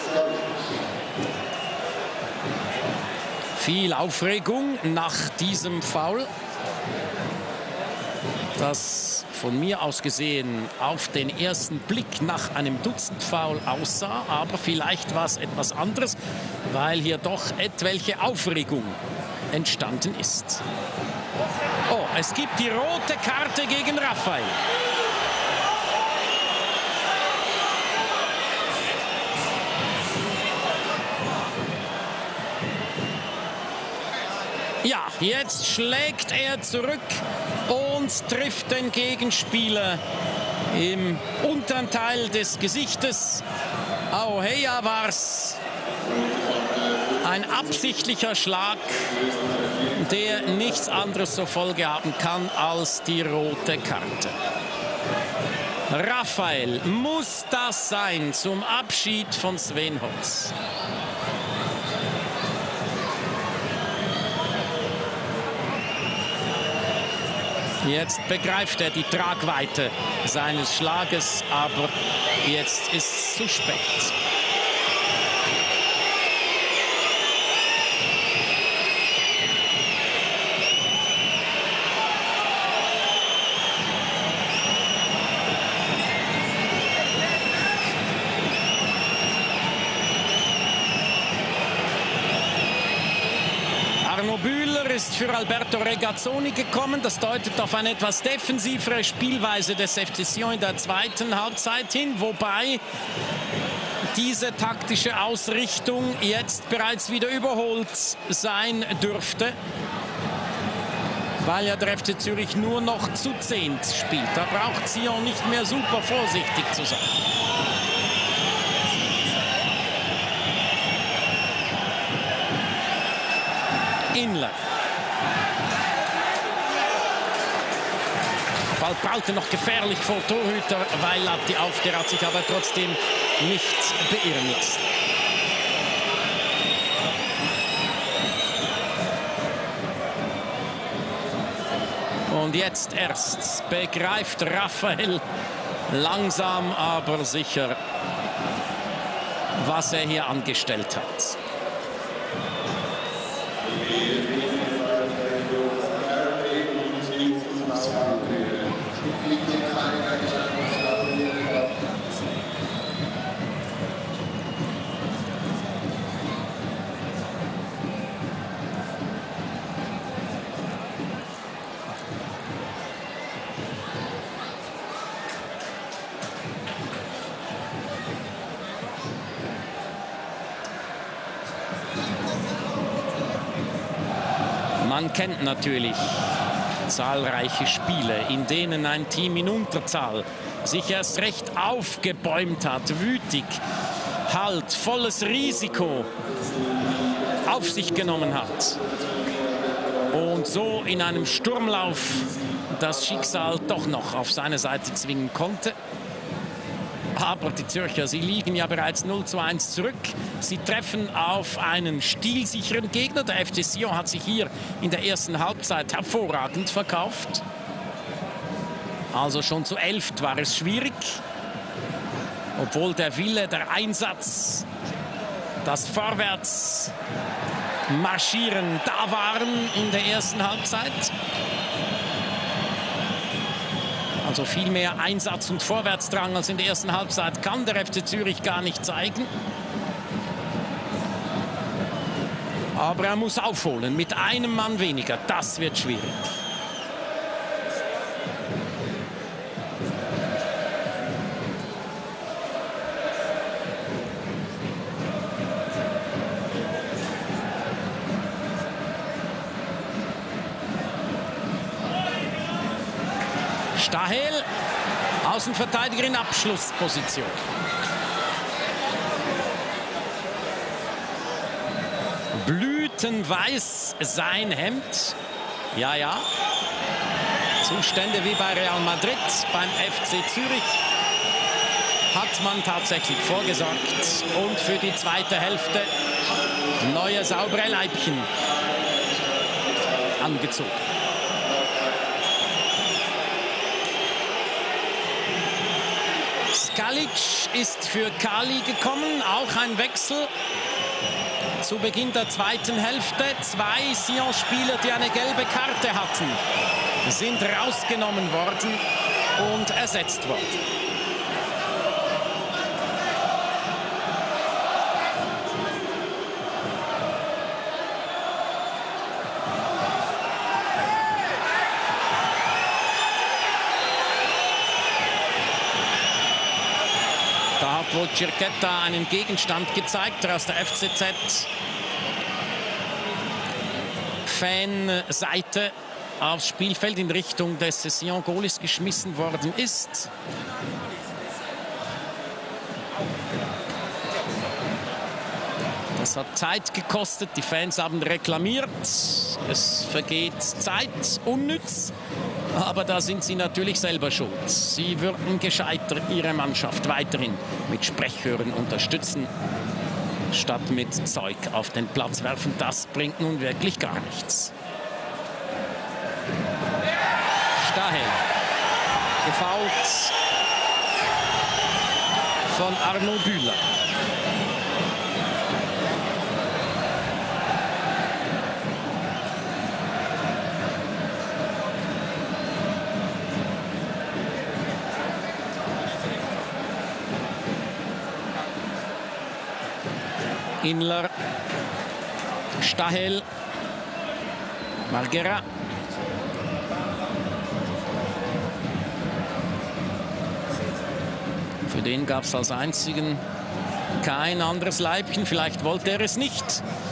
Viel Aufregung nach diesem Foul, das von mir aus gesehen auf den ersten Blick nach einem Dutzend-Foul aussah. Aber vielleicht war es etwas anderes, weil hier doch etwelche Aufregung entstanden ist. Oh, es gibt die rote Karte gegen Raphael. Ja, jetzt schlägt er zurück und trifft den Gegenspieler im unteren Teil des Gesichtes. Auheya war's. Ein absichtlicher Schlag, der nichts anderes zur Folge haben kann als die rote Karte. Raphael, muss das sein zum Abschied von Sven Holz? Jetzt begreift er die Tragweite seines Schlages, aber jetzt ist es zu spät. Arno Bühler ist für Alberto Regazzoni gekommen. Das deutet auf eine etwas defensivere Spielweise des FC Sion in der zweiten Halbzeit hin, wobei diese taktische Ausrichtung jetzt bereits wieder überholt sein dürfte, weil ja der FC Zürich nur noch zu 10 spielt. Da braucht Sion nicht mehr super vorsichtig zu sein. Inler. Ball prallte noch gefährlich vor Torhüter Vailati auf, der hat sich aber trotzdem nicht beirren lassen. Und jetzt erst begreift Raphael langsam aber sicher, was er hier angestellt hat. Man kennt natürlich zahlreiche Spiele, in denen ein Team in Unterzahl sich erst recht aufgebäumt hat, wütig, halt, volles Risiko auf sich genommen hat und so in einem Sturmlauf das Schicksal doch noch auf seine Seite zwingen konnte. Aber die Zürcher, sie liegen ja bereits 0:1 zurück. Sie treffen auf einen stilsicheren Gegner. Der FC Sion hat sich hier in der ersten Halbzeit hervorragend verkauft. Also schon zu 11 war es schwierig. Obwohl der Wille, der Einsatz, das Vorwärts marschieren da waren in der ersten Halbzeit. Also viel mehr Einsatz und Vorwärtsdrang als in der ersten Halbzeit kann der FC Zürich gar nicht zeigen. Aber er muss aufholen mit einem Mann weniger. Das wird schwierig. Stahel, Außenverteidiger in Abschlussposition. Blütenweiß sein Hemd. Ja, ja. Zustände wie bei Real Madrid. Beim FC Zürich hat man tatsächlich vorgesorgt. Und für die zweite Hälfte neue saubere Leibchen angezogen. Skalic ist für Kali gekommen, auch ein Wechsel zu Beginn der zweiten Hälfte. Zwei Sion-Spieler, die eine gelbe Karte hatten, sind rausgenommen worden und ersetzt worden. Da hat wohl Tschirketta einen Gegenstand gezeigt, der aus der FCZ-Fanseite aufs Spielfeld in Richtung des Sion-Goalies geschmissen worden ist. Das hat Zeit gekostet, die Fans haben reklamiert. Es vergeht Zeit, unnütz. Aber da sind sie natürlich selber schuld. Sie würden gescheiter ihre Mannschaft weiterhin mit Sprechchören unterstützen, statt mit Zeug auf den Platz werfen. Das bringt nun wirklich gar nichts. Stahel, gefoult von Arno Bühler. Inler, Stahel, Margera. Für den gab es als einzigen kein anderes Leibchen. Vielleicht wollte er es nicht.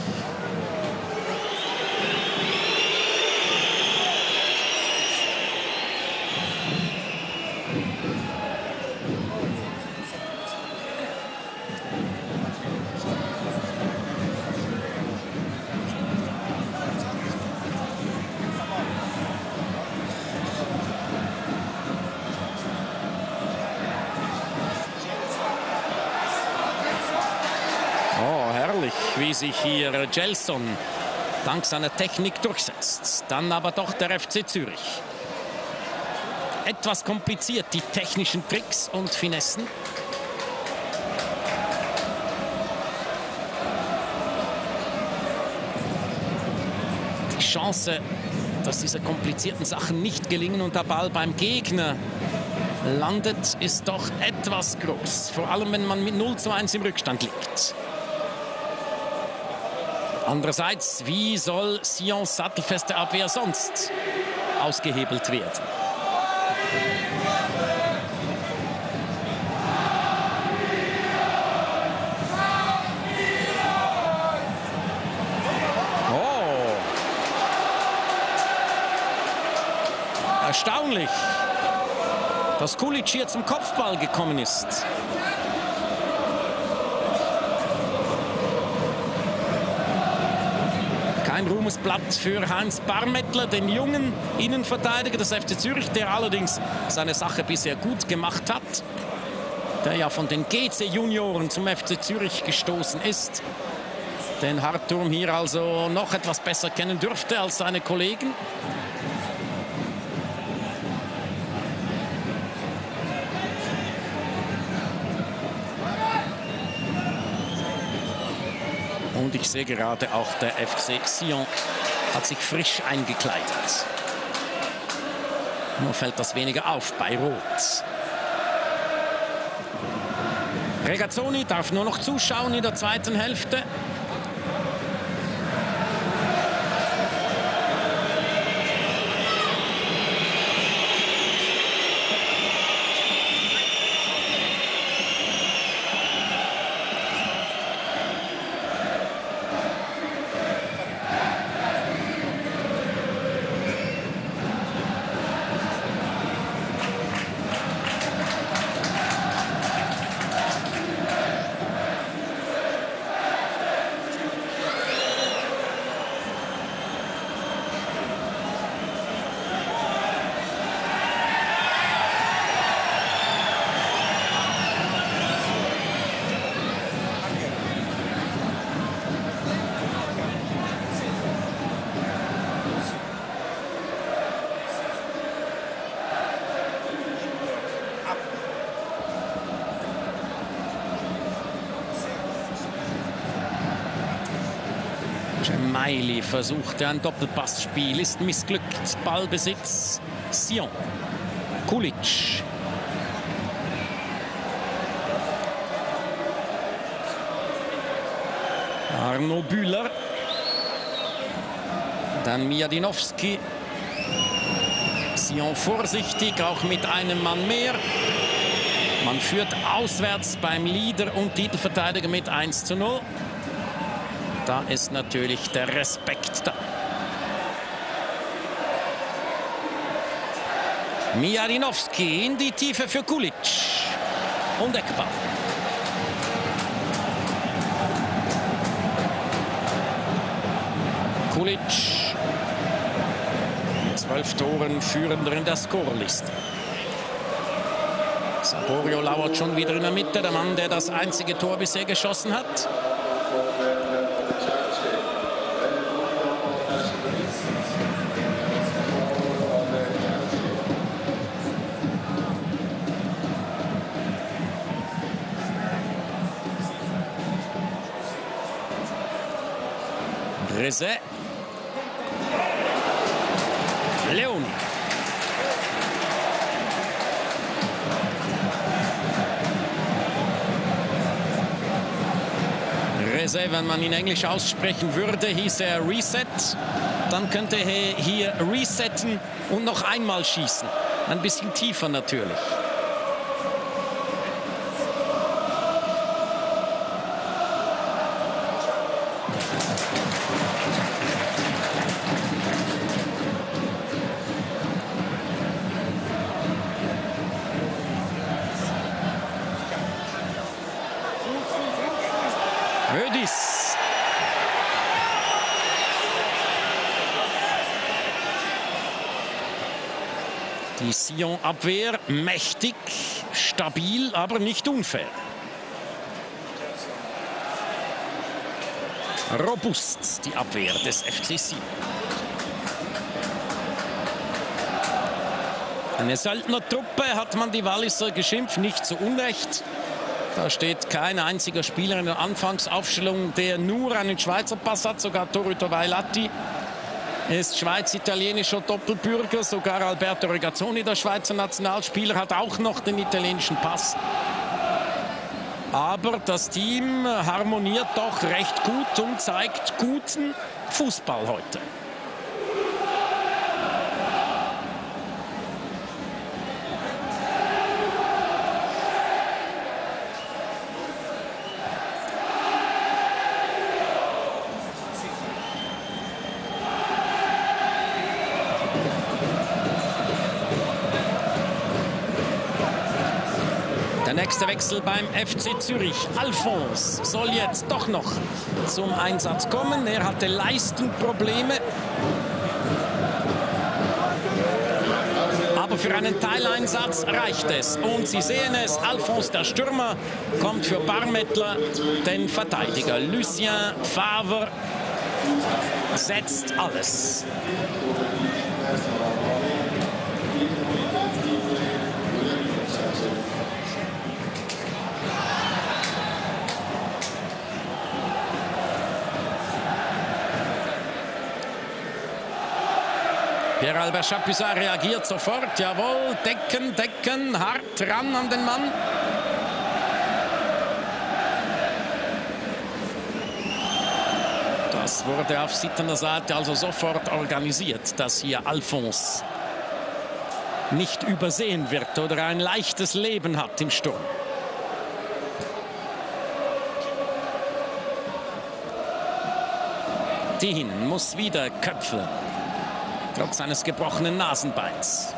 Wie sich hier Gelson dank seiner Technik durchsetzt. Dann aber doch der FC Zürich. Etwas kompliziert, die technischen Tricks und Finessen. Die Chance, dass diese komplizierten Sachen nicht gelingen und der Ball beim Gegner landet, ist doch etwas groß. Vor allem, wenn man mit 0:1 im Rückstand liegt. Andererseits, wie soll Sions sattelfeste Abwehr sonst ausgehebelt werden? Oh! Erstaunlich, dass Kulic hier zum Kopfball gekommen ist. Ein Ruhmesblatt für Heinz Barmettler, den jungen Innenverteidiger des FC Zürich, der allerdings seine Sache bisher gut gemacht hat. Der ja von den GC-Junioren zum FC Zürich gestoßen ist. Den Hartturm hier also noch etwas besser kennen dürfte als seine Kollegen. Und ich sehe gerade, auch der FC Sion hat sich frisch eingekleidet. Nur fällt das weniger auf bei Rot. Regazzoni darf nur noch zuschauen in der zweiten Hälfte. Gemayli versuchte ein Doppelpassspiel, ist missglückt. Ballbesitz, Sion. Kulic. Arno Bühler. Dann Mijadinowski. Sion vorsichtig, auch mit einem Mann mehr. Man führt auswärts beim Leader und Titelverteidiger mit 1:0. Da ist natürlich der Respekt da. Mijadinowski in die Tiefe für Kulic. Und Eckball. Kulic. 12 Toren führender in der Scorerliste. Saborio lauert schon wieder in der Mitte, der Mann, der das einzige Tor bisher geschossen hat. Reze. Leoni. Reze, wenn man ihn Englisch aussprechen würde, hieß er Reset. Dann könnte er hier resetten und noch einmal schießen. Ein bisschen tiefer natürlich. Hödis. Die Sion-Abwehr mächtig, stabil, aber nicht unfair. Robust die Abwehr des FC Sion. Eine Söldnertruppe, hat man die Walliser geschimpft, nicht zu Unrecht. Da steht kein einziger Spieler in der Anfangsaufstellung, der nur einen Schweizer Pass hat. Sogar Torhüter Vailati ist schweiz-italienischer Doppelbürger. Sogar Alberto Regazzoni, der Schweizer Nationalspieler, hat auch noch den italienischen Pass. Aber das Team harmoniert doch recht gut und zeigt guten Fußball heute. Der nächste Wechsel beim FC Zürich. Alphonse soll jetzt doch noch zum Einsatz kommen. Er hatte Leistenprobleme. Aber für einen Teileinsatz reicht es. Und Sie sehen es, Alphonse, der Stürmer, kommt für Barmettler, den Verteidiger. Lucien Favre setzt alles. Pierre-Albert Chapuisat reagiert sofort. Jawohl, decken, decken, hart ran an den Mann. Das wurde auf Sittener Seite also sofort organisiert, dass hier Alphonse nicht übersehen wird oder ein leichtes Leben hat im Sturm. Tihinen muss wieder köpfeln. Trotz eines gebrochenen Nasenbeins.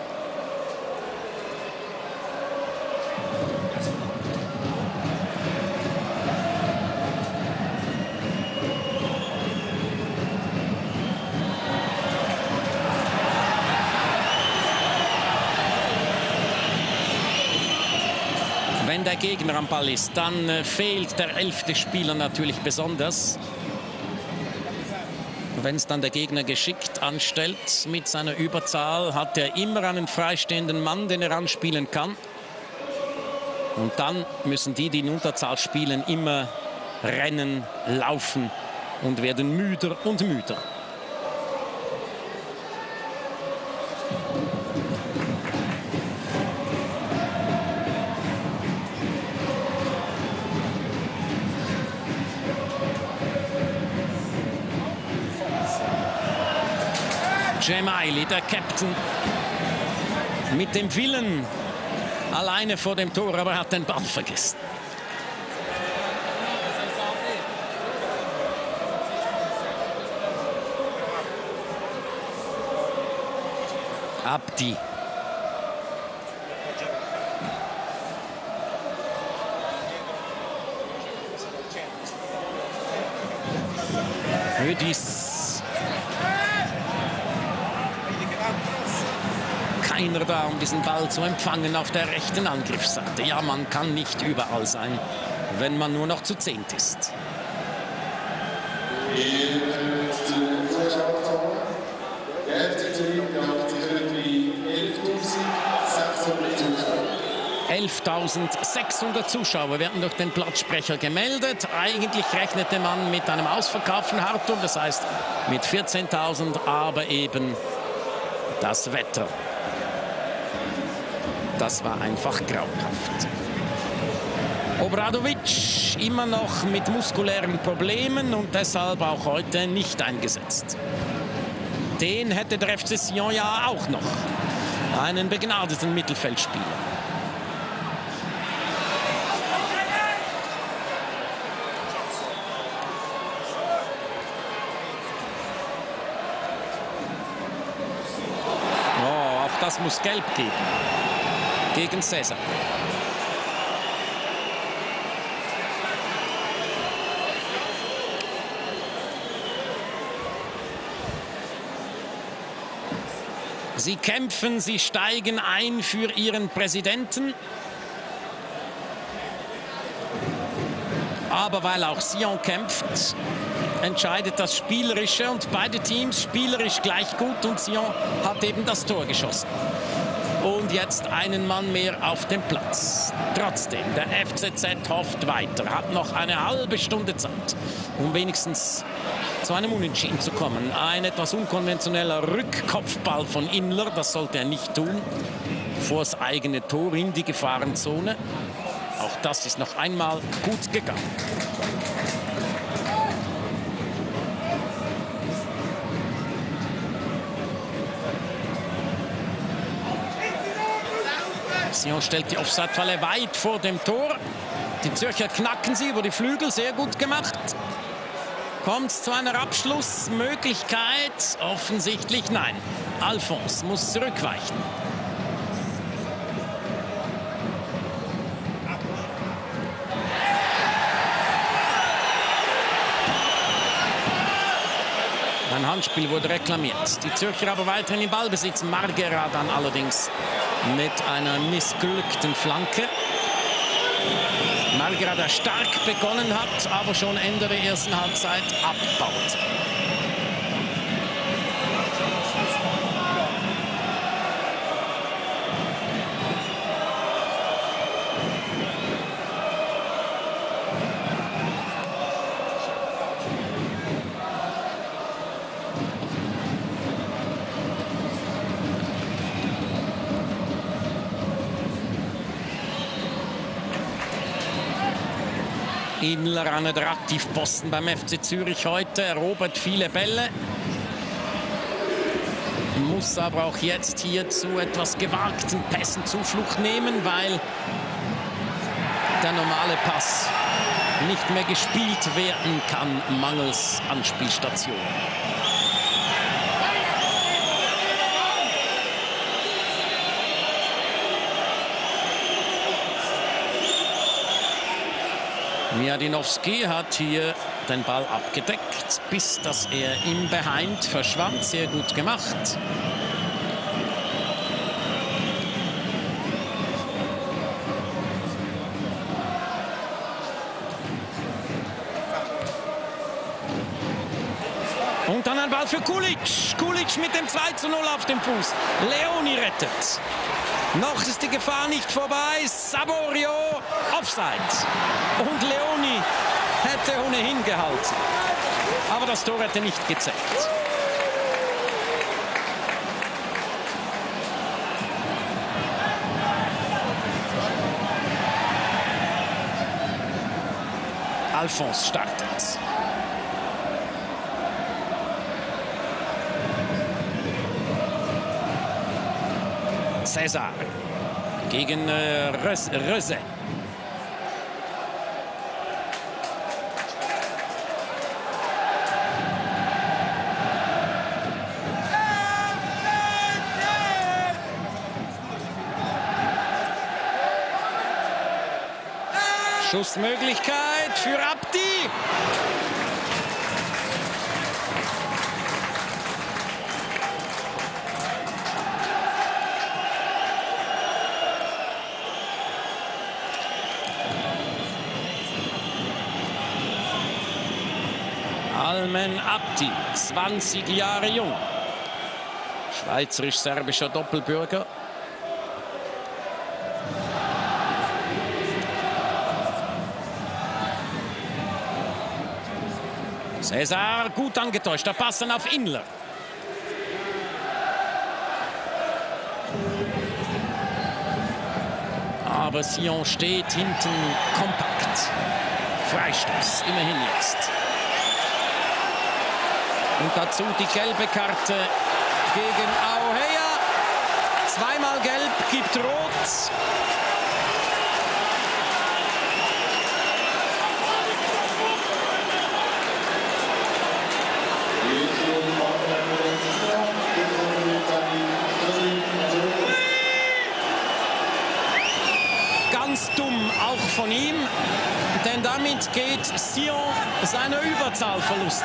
Wenn der Gegner am Ball ist, dann fehlt der 11. Spieler natürlich besonders. Wenn es dann der Gegner geschickt anstellt mit seiner Überzahl, hat er immer einen freistehenden Mann, den er anspielen kann. Und dann müssen die in Unterzahl spielen, immer rennen, laufen und werden müder und müder. Gemayli, der Captain, mit dem Willen alleine vor dem Tor, aber er hat den Ball vergessen. Abdi. Rödis. Keiner da, um diesen Ball zu empfangen auf der rechten Angriffsseite. Ja, man kann nicht überall sein, wenn man nur noch zu 10 ist. 11.600 Zuschauer werden durch den Platzsprecher gemeldet. Eigentlich rechnete man mit einem ausverkauften Hartum, das heißt mit 14.000, aber eben das Wetter. Das war einfach grauenhaft. Obradovic immer noch mit muskulären Problemen und deshalb auch heute nicht eingesetzt. Den hätte der FC Sion ja auch noch. Einen begnadeten Mittelfeldspieler. Oh, auch das muss gelb geben. Gegen Cesar. Sie kämpfen, sie steigen ein für ihren Präsidenten. Aber weil auch Sion kämpft, entscheidet das Spielerische und beide Teams spielerisch gleich gut und Sion hat eben das Tor geschossen. Und jetzt einen Mann mehr auf dem Platz. Trotzdem, der FCZ hofft weiter, hat noch eine halbe Stunde Zeit, um wenigstens zu einem Unentschieden zu kommen. Ein etwas unkonventioneller Rückkopfball von Imler, das sollte er nicht tun, vor das eigene Tor in die Gefahrenzone. Auch das ist noch einmal gut gegangen. Sion stellt die Offside-Falle weit vor dem Tor. Die Zürcher knacken sie über die Flügel, sehr gut gemacht. Kommt es zu einer Abschlussmöglichkeit? Offensichtlich nein. Alphonse muss zurückweichen. Ein Handspiel wurde reklamiert. Die Zürcher aber weiterhin im Ballbesitz. Margera dann allerdings mit einer missglückten Flanke. Margera, der stark begonnen hat, aber schon Ende der ersten Halbzeit abbaut. Imler an der Aktivposten beim FC Zürich heute, erobert viele Bälle. Muss aber auch jetzt hier zu etwas gewagten Pässen Zuflucht nehmen, weil der normale Pass nicht mehr gespielt werden kann, mangels Anspielstation. Mijadinowski hat hier den Ball abgedeckt, bis dass er im Behind verschwand. Sehr gut gemacht. Und dann ein Ball für Kulic. Kulic mit dem 2:0 auf dem Fuß. Leoni rettet. Noch ist die Gefahr nicht vorbei. Saborio, Offside. Und Leoni hätte ohnehin gehalten. Aber das Tor hätte nicht gezählt. Alphonse startet. César gegen Röse. Schussmöglichkeit für Abdi. Almen Abdi, 20 Jahre jung. Schweizerisch-serbischer Doppelbürger. César gut angetäuscht, der Pass dann auf Inler. Aber Sion steht hinten kompakt. Freistoß, immerhin jetzt. Und dazu die gelbe Karte gegen Auheia. Zweimal gelb, gibt rot. Ganz dumm auch von ihm, denn damit geht Sion seiner Überzahl verlustig.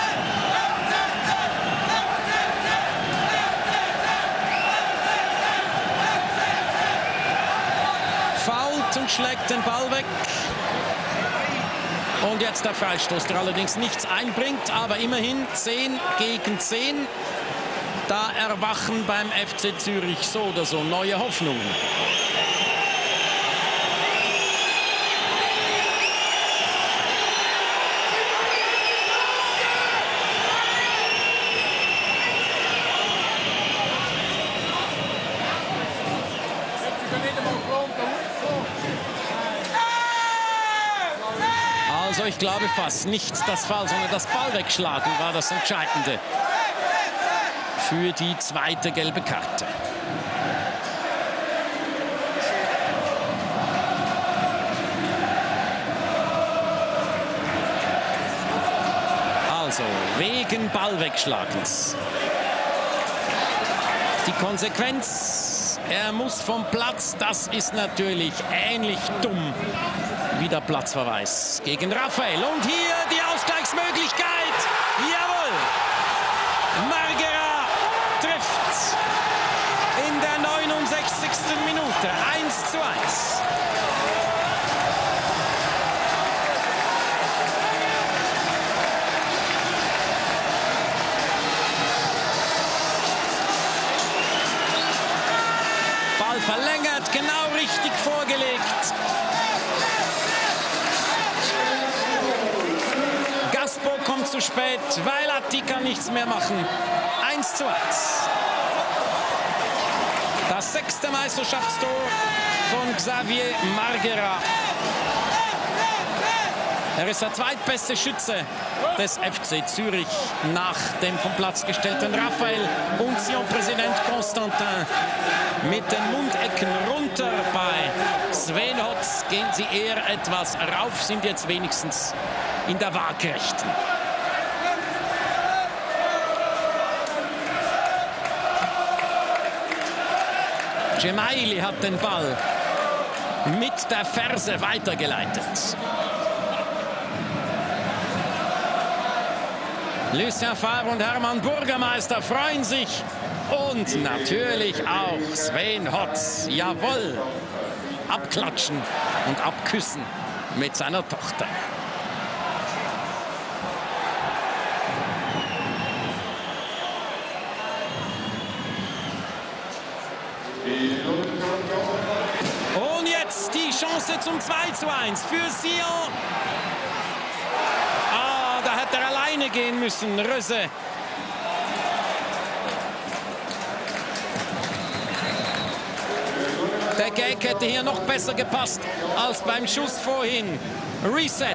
Fault und schlägt den Ball weg. Und jetzt der Freistoß, der allerdings nichts einbringt, aber immerhin 10 gegen 10. Da erwachen beim FC Zürich so oder so neue Hoffnungen. Also ich glaube fast nicht das Foul, sondern das Ball wegschlagen war das Entscheidende für die zweite gelbe Karte. Also wegen Ballwegschlagens. Die Konsequenz, er muss vom Platz, das ist natürlich ähnlich dumm wie der Platzverweis gegen Raphael. Und hier die Ausgleichsmöglichkeit. Jawohl! Margera trifft in der 69. Minute. 1:1. Ball verlängert, genau richtig vorgelegt. Gaspo kommt zu spät, weil Atti kann nichts mehr machen. 1:1. Das 6. Meisterschaftstor von Xavier Margera. Er ist der zweitbeste Schütze des FC Zürich nach dem vom Platz gestellten Raphael und Sion-Präsident Constantin. Mit den Mundecken runter bei Sven Hotz gehen sie eher etwas rauf, sind jetzt wenigstens in der Waagrechten. Gemaili hat den Ball mit der Ferse weitergeleitet. Lucien Favre und Hermann Burgermeister freuen sich. Und natürlich auch Sven Hotz. Jawohl. Abklatschen und abküssen mit seiner Tochter. Und jetzt die Chance zum 2:1 für Sion. Ah, da hätte er alleine vorne gehen müssen. Röse. Der Gag hätte hier noch besser gepasst als beim Schuss vorhin. Reset.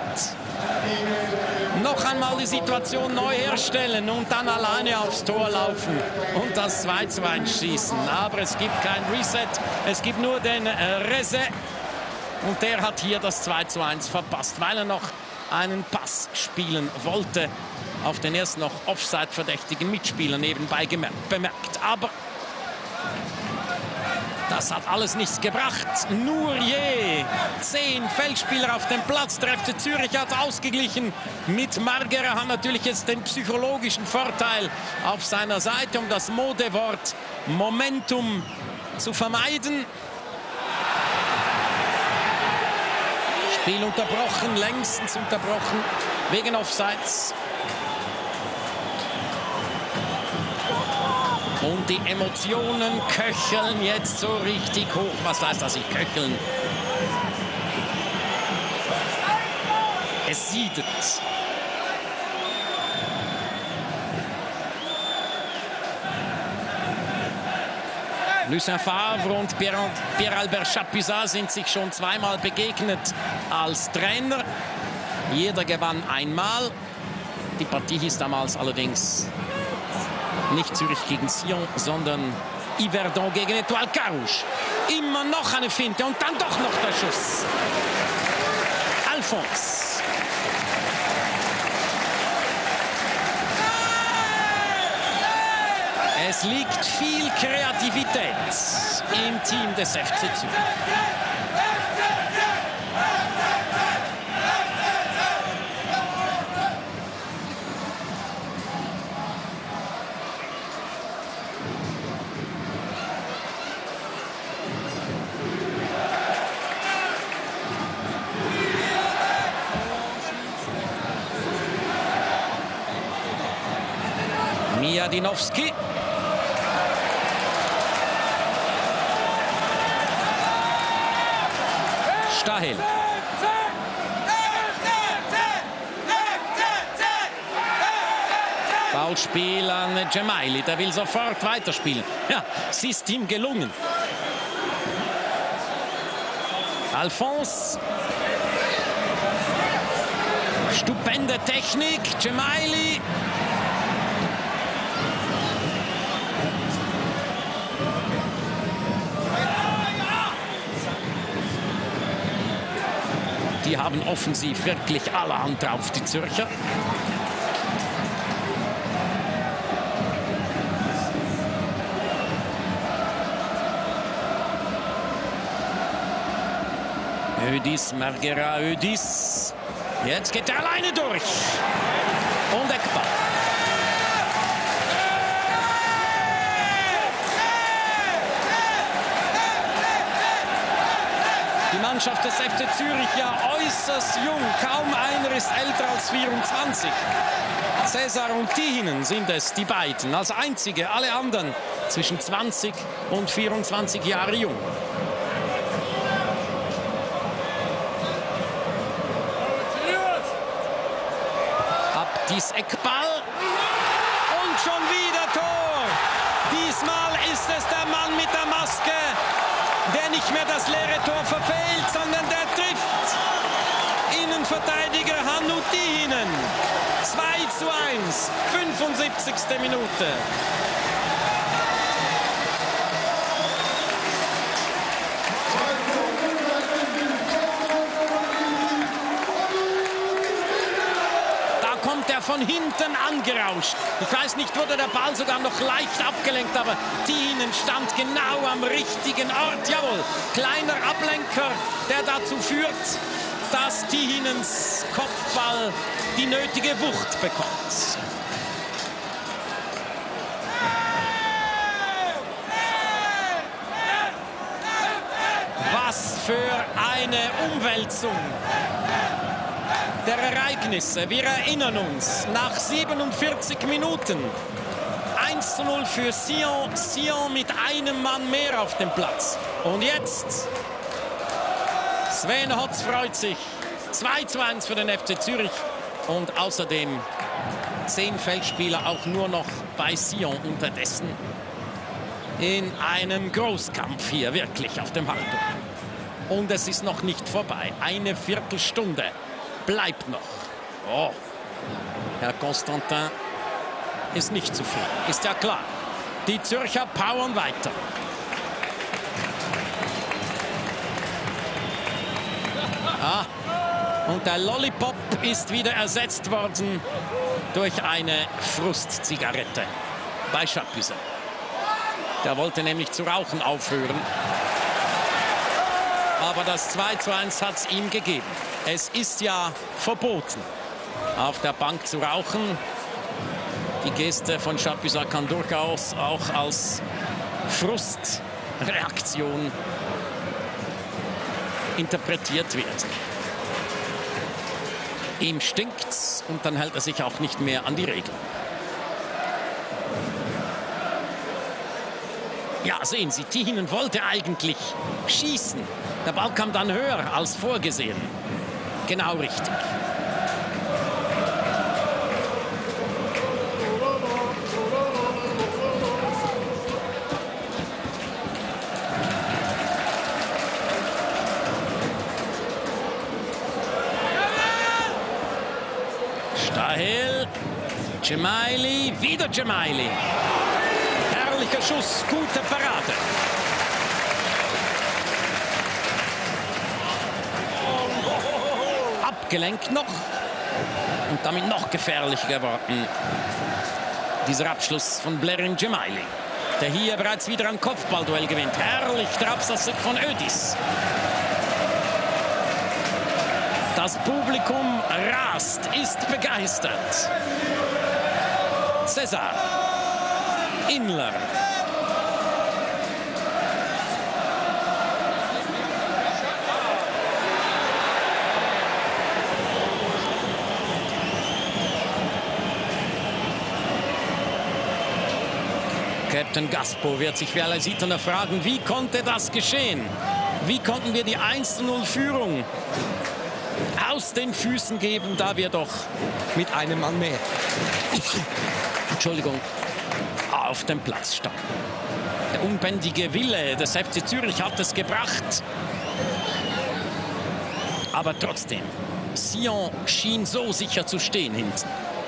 Noch einmal die Situation neu herstellen und dann alleine aufs Tor laufen und das 2:1 schießen. Aber es gibt kein Reset, es gibt nur den Reze. Und der hat hier das 2:1 verpasst, weil er noch einen Pass spielen wollte. Auf den erst noch Offside-verdächtigen Mitspieler nebenbei bemerkt. Aber das hat alles nichts gebracht. Nur je 10 Feldspieler auf dem Platz. Der FC Zürich hat ausgeglichen. Mit Margera hat natürlich jetzt den psychologischen Vorteil auf seiner Seite, um das Modewort Momentum zu vermeiden. Spiel unterbrochen, längstens unterbrochen, wegen Offsides. Und die Emotionen köcheln jetzt so richtig hoch. Was heißt das, köcheln? Es siedet. Lucien Favre und Pierre-Albert Chapuisat sind sich schon zweimal begegnet als Trainer. Jeder gewann einmal. Die Partie hieß damals allerdings nicht Zürich gegen Sion, sondern Yverdon gegen Etoile Carouge. Immer noch eine Finte und dann doch noch der Schuss. Alphonse. Es liegt viel Kreativität im Team des FC Zürich. Mijadinowski. Stahel. Foulspiel an Gemaili. Der will sofort weiterspielen. Ja, es ist ihm gelungen. Alphonse. Stupende Technik. Gemaili. Die haben offensiv wirklich allerhand drauf, die Zürcher. Oedis, Margera, Oedis. Jetzt geht er alleine durch. Und Eckball. Die Mannschaft des FC Zürich ja äußerst jung. Kaum einer ist älter als 24. Cesar und Tihinen sind es, die beiden. Als einzige, alle anderen zwischen 20 und 24 Jahre jung. Abdis Eckball. Und schon wieder Tor. Diesmal ist es der Mann mit der Maske, der nicht mehr das leere Tor verfehlt, sondern der trifft. Innenverteidiger Hannu Tihinen. 2:1, 75. Minute. Da kommt er von hinten angerauscht. Ich weiß nicht, wurde der Ball sogar noch leicht abgelenkt, aber Tihinen stand genau am richtigen Ort. Jawohl, kleiner Ablenker, der dazu führt, dass Tihinens Kopfball die nötige Wucht bekommt. Was für eine Umwälzung der Ereignisse. Wir erinnern uns, nach 47 Minuten 1:0 für Sion. Sion mit einem Mann mehr auf dem Platz. Und jetzt Sven Hotz freut sich. 2:1 für den FC Zürich. Und außerdem 10 Feldspieler auch nur noch bei Sion unterdessen. In einem Großkampf hier wirklich auf dem Halbboden. Und es ist noch nicht vorbei. Eine Viertelstunde bleibt noch. Oh, Herr Constantin ist nicht zufrieden. Ist ja klar. Die Zürcher powern weiter. Ah, und der Lollipop ist wieder ersetzt worden durch eine Frustzigarette bei Chapuisat. Der wollte nämlich zu rauchen aufhören. Aber das 2:1 hat es ihm gegeben. Es ist ja verboten, auf der Bank zu rauchen. Die Geste von Chapuisat kann durchaus auch als Frustreaktion interpretiert werden. Ihm stinkt's und dann hält er sich auch nicht mehr an die Regeln. Ja, sehen Sie, Tihinen wollte eigentlich schießen. Der Ball kam dann höher als vorgesehen. Genau richtig. Stahel, Gemayli, wieder Gemayli. Herrlicher Schuss, gute Parade. Abgelenkt noch und damit noch gefährlicher geworden. Dieser Abschluss von Blerim Gemayli, der hier bereits wieder ein Kopfballduell gewinnt. Herrlich der Absatz von Ödis. Das Publikum rast, ist begeistert. César, Inler. Captain Gaspo wird sich für Alaisitaner fragen, wie konnte das geschehen? Wie konnten wir die 1:0-Führung aus den Füßen geben, da wir doch mit einem Mann mehr, Entschuldigung, auf dem Platz standen. Der unbändige Wille des FC Zürich hat es gebracht. Aber trotzdem, Sion schien so sicher zu stehen hinten.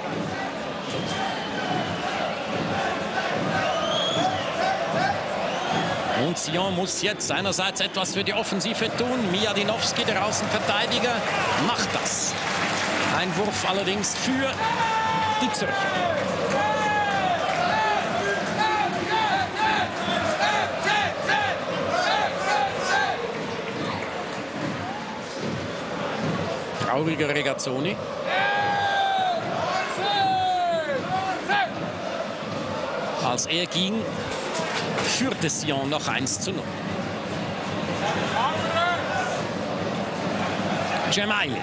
Und Sion muss jetzt seinerseits etwas für die Offensive tun. Mijadinowski, der Außenverteidiger, macht das. Ein Wurf allerdings für die Zürcher. Trauriger Regazzoni. Als er ging, führte Sion noch 1:0. Gemayli.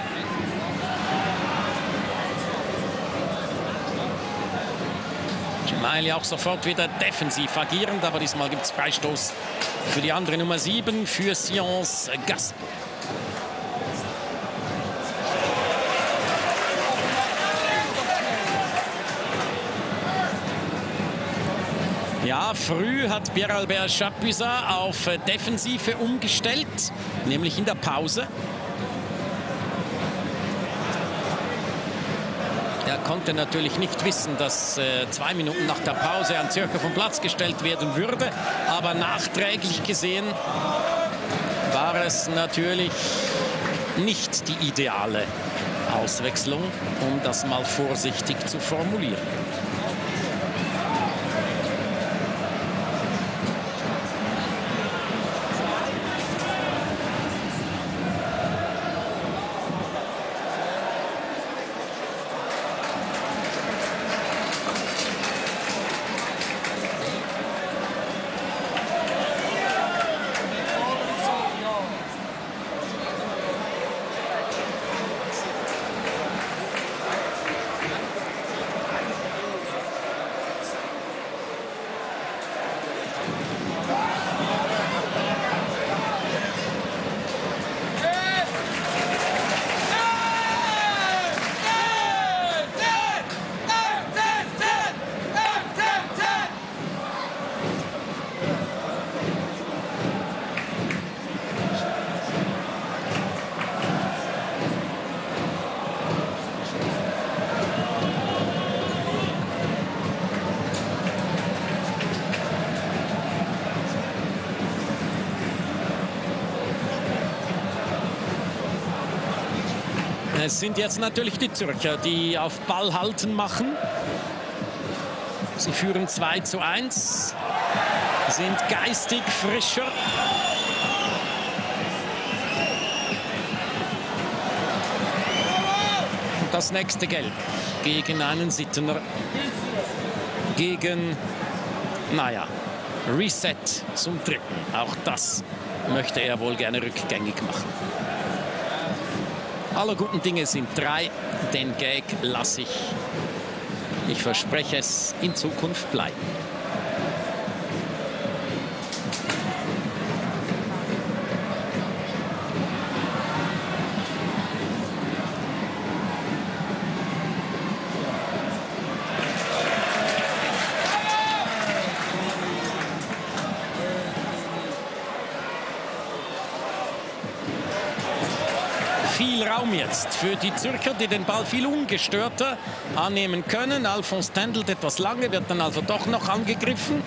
Gemayli auch sofort wieder defensiv agierend, aber diesmal gibt es Freistoß für die andere Nummer 7, für Sions Gaspo. Ja, früh hat Pierre-Albert Chapuisat auf Defensive umgestellt, nämlich in der Pause. Er konnte natürlich nicht wissen, dass 2 Minuten nach der Pause ein Zürcher vom Platz gestellt werden würde. Aber nachträglich gesehen war es natürlich nicht die ideale Auswechslung, um das mal vorsichtig zu formulieren. Es sind jetzt natürlich die Zürcher, die auf Ball halten machen. Sie führen 2:1, sind geistig frischer. Und das nächste Gelb gegen einen Sittener. Gegen, naja, Reset zum 3. Auch das möchte er wohl gerne rückgängig machen. Alle guten Dinge sind 3. Den Gag lasse ich. Ich verspreche es, in Zukunft bleiben. Viel Raum jetzt für die Zürcher, die den Ball viel ungestörter annehmen können. Alphonse tändelt etwas lange, wird dann also doch noch angegriffen.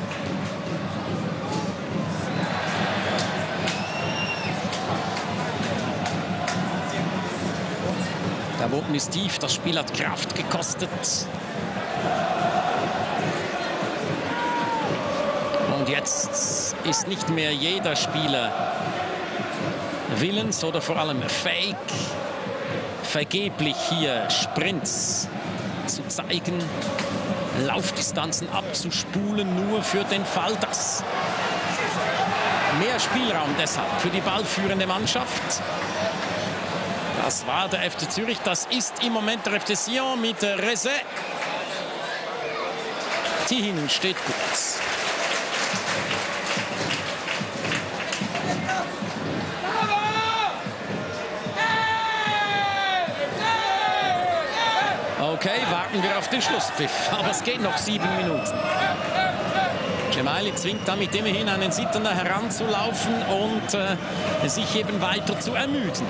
Der Boden ist tief, das Spiel hat Kraft gekostet. Und jetzt ist nicht mehr jeder Spieler willens oder vor allem fähig, vergeblich hier Sprints zu zeigen, Laufdistanzen abzuspulen, nur für den Fall, dass mehr Spielraum deshalb für die ballführende Mannschaft. Das war der FC Zürich, das ist im Moment der FC Sion mit Rezé. Tihin steht gut. Okay, warten wir auf den Schlusspfiff, aber es geht noch 7 Minuten. Gemaili zwingt damit immerhin einen Sittener heranzulaufen und sich eben weiter zu ermüden.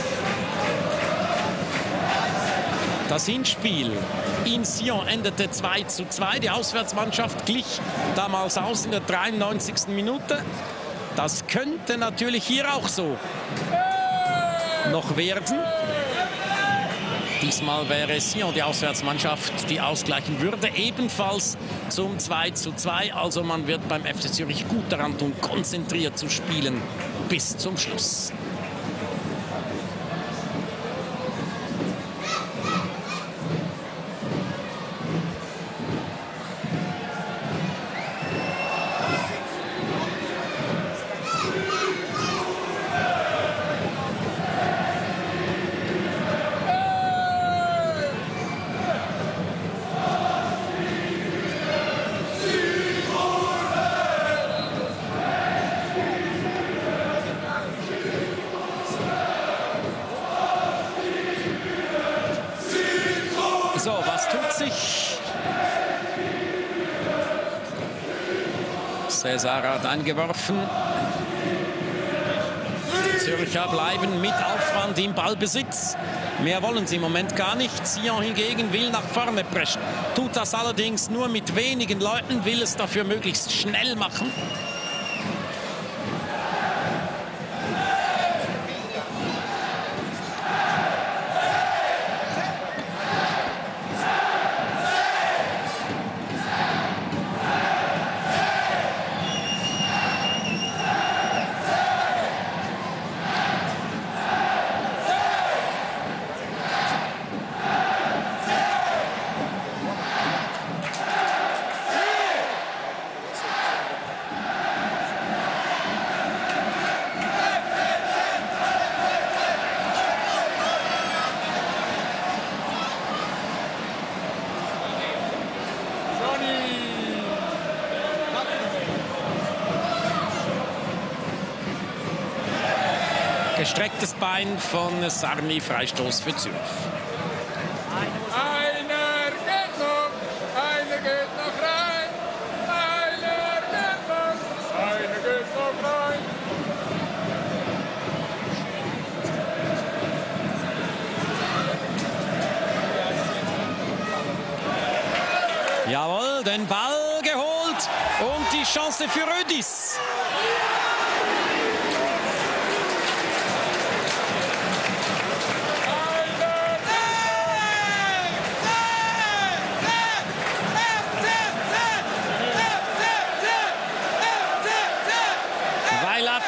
Das Hinspiel in Sion endete 2:2. Die Auswärtsmannschaft glich damals aus in der 93. Minute. Das könnte natürlich hier auch so noch werden. Diesmal wäre Sion die Auswärtsmannschaft, die ausgleichen würde, ebenfalls zum 2:2. Also man wird beim FC Zürich gut daran tun, konzentriert zu spielen bis zum Schluss. So, was tut sich? Cesar hat angeworfen. Die Zürcher bleiben mit Aufwand im Ballbesitz. Mehr wollen sie im Moment gar nicht. Sion hingegen will nach vorne preschen. Tut das allerdings nur mit wenigen Leuten, will es dafür möglichst schnell machen. Gestrecktes Bein von Sarmi, Freistoß für Zürich. Einer geht noch rein. Einer geht noch rein. Jawohl, den Ball geholt und die Chance für Rödis.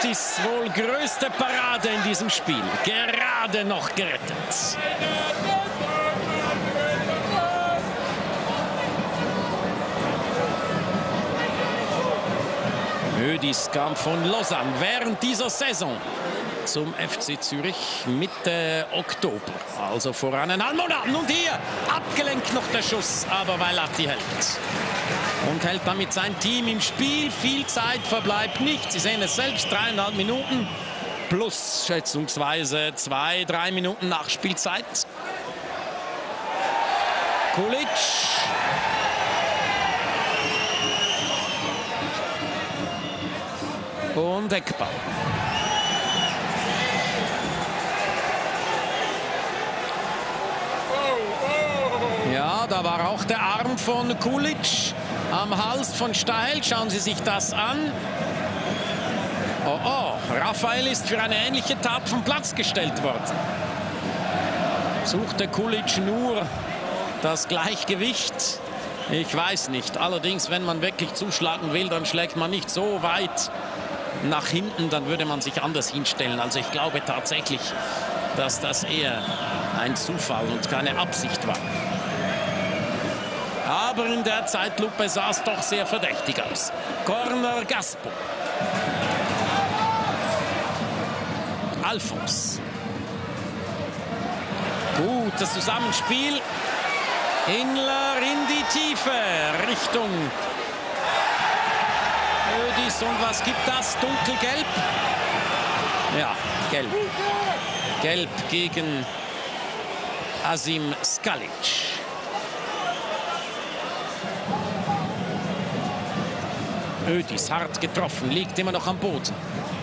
Ödis wohl größte Parade in diesem Spiel. Gerade noch gerettet. Ödis kam von Lausanne während dieser Saison zum FC Zürich Mitte Oktober, also vor 1,5 Monaten. Und hier abgelenkt noch der Schuss, aber Vailati hält. Und hält damit sein Team im Spiel. Viel Zeit verbleibt nicht. Sie sehen es selbst, 3,5 Minuten plus schätzungsweise 2-3 Minuten Nachspielzeit. Kulic. Und Eckball. Ja, da war auch der Arm von Kulic am Hals von Stael. Schauen Sie sich das an. Oh, oh, Raphael ist für eine ähnliche Tat vom Platz gestellt worden. Suchte Kulic nur das Gleichgewicht? Ich weiß nicht. Allerdings, wenn man wirklich zuschlagen will, dann schlägt man nicht so weit nach hinten, dann würde man sich anders hinstellen. Also ich glaube tatsächlich, dass das eher ein Zufall und keine Absicht war. Aber in der Zeitlupe sah es doch sehr verdächtig aus. Corner Gaspo. Alphons. Gutes Zusammenspiel. Inler in die Tiefe. Richtung Ödis. Und was gibt das? Dunkelgelb? Ja, gelb. Gelb gegen Asim Skalic. Ödis hart getroffen, liegt immer noch am Boden.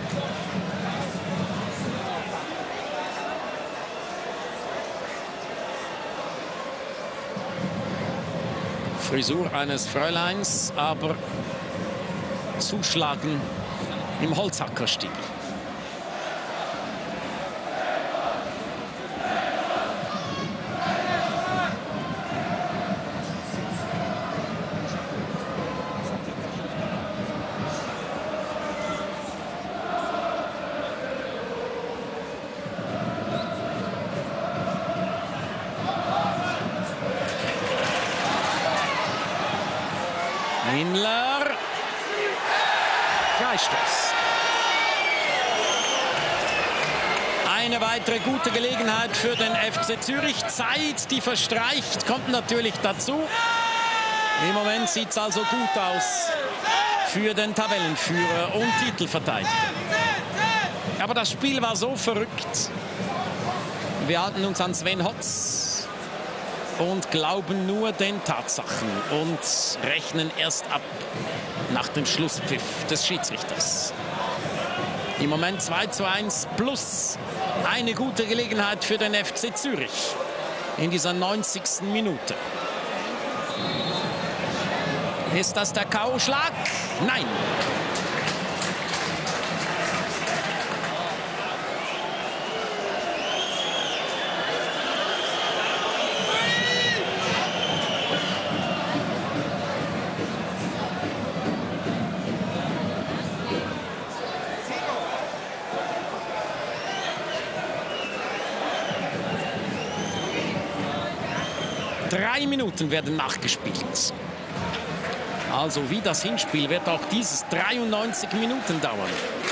Frisur eines Fräuleins, aber zuschlagen im Holzhackerstil. Inler. Freistoß. Eine weitere gute Gelegenheit für den FC Zürich. Zeit, die verstreicht, kommt natürlich dazu. Im Moment sieht es also gut aus für den Tabellenführer und Titelverteidiger. Aber das Spiel war so verrückt. Wir halten uns an Sven Hotz und glauben nur den Tatsachen und rechnen erst ab nach dem Schlusspfiff des Schiedsrichters. Im Moment 2:1 plus eine gute Gelegenheit für den FC Zürich in dieser 90. Minute. Ist das der K.O.-Schlag? Nein. Drei Minuten werden nachgespielt. Also wie das Hinspiel wird auch dieses 93 Minuten dauern.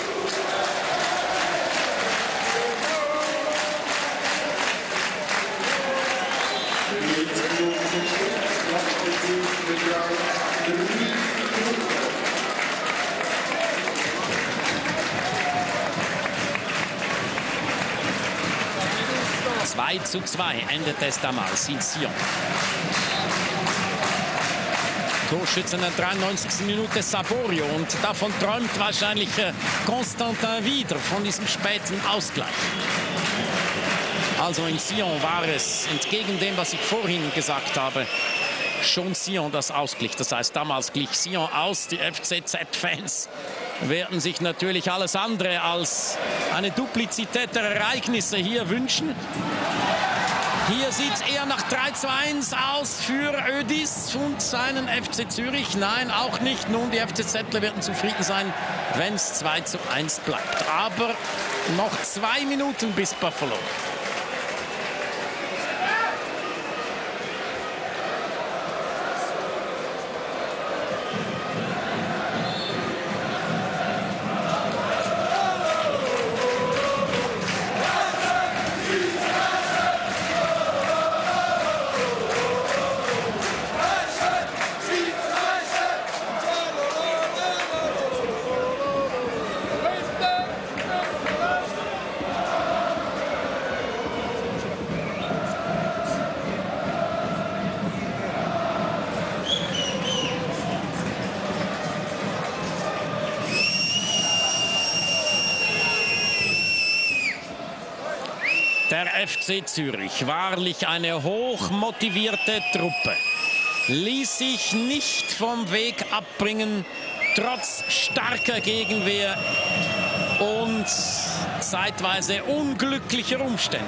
Zwei zu 2 endet es damals in Sion. Torschütze in der 93. Minute Saborio. Und davon träumt wahrscheinlich Constantin wieder von diesem späten Ausgleich. Also in Sion war es, entgegen dem, was ich vorhin gesagt habe, schon Sion das ausglich. Das heißt, damals glich Sion aus. Die FCZ-Fans werden sich natürlich alles andere als eine Duplizität der Ereignisse hier wünschen. Hier sieht es eher nach 3:1 aus für Oediss und seinen FC Zürich. Nein, auch nicht. Nun, die FCZler werden zufrieden sein, wenn es 2:1 bleibt. Aber noch 2 Minuten bis Buffalo. Der FC Zürich, wahrlich eine hochmotivierte Truppe, ließ sich nicht vom Weg abbringen, trotz starker Gegenwehr und zeitweise unglücklicher Umstände.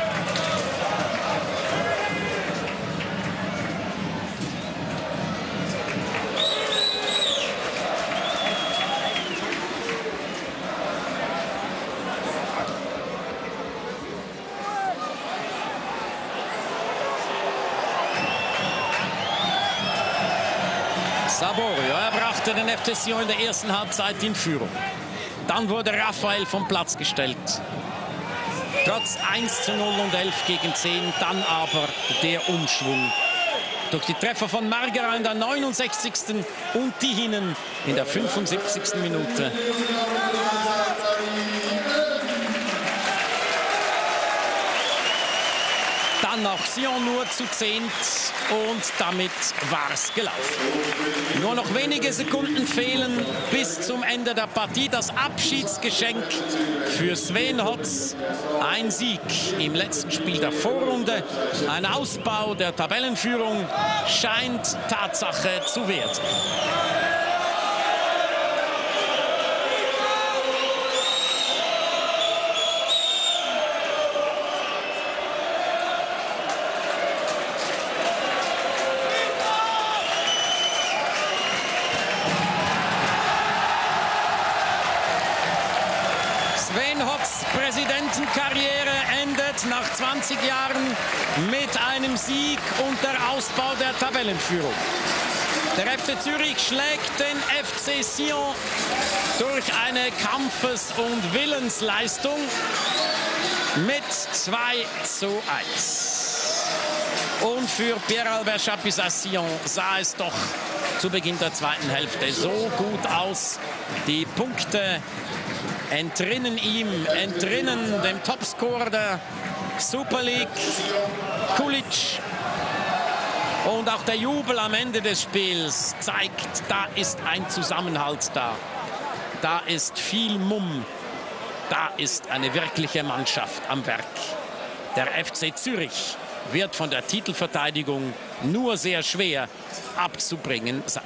Saborio, er brachte den FC Sion in der ersten Halbzeit in Führung. Dann wurde Raphael vom Platz gestellt. Trotz 1:0 und 11:10, dann aber der Umschwung. Durch die Treffer von Margera in der 69. und Tihinen in der 75. Minute. Dann noch Sion nur zu 10 und damit war es gelaufen. Nur noch wenige Sekunden fehlen bis zum Ende der Partie. Das Abschiedsgeschenk für Sven Hotz. Ein Sieg im letzten Spiel der Vorrunde. Ein Ausbau der Tabellenführung scheint Tatsache zu werden. Sven Hotz' Präsidentenkarriere endet nach 20 Jahren mit einem Sieg und der Ausbau der Tabellenführung. Der FC Zürich schlägt den FC Sion durch eine Kampfes- und Willensleistung mit 2:1. Und für Pierre-Albert Chapuisat Sion sah es doch zu Beginn der zweiten Hälfte so gut aus. Die Punkte entrinnen ihm, entrinnen dem Topscorer der Super League, Kulic. Und auch der Jubel am Ende des Spiels zeigt, da ist ein Zusammenhalt da. Da ist viel Mumm. Da ist eine wirkliche Mannschaft am Werk. Der FC Zürich wird von der Titelverteidigung nur sehr schwer abzubringen sein.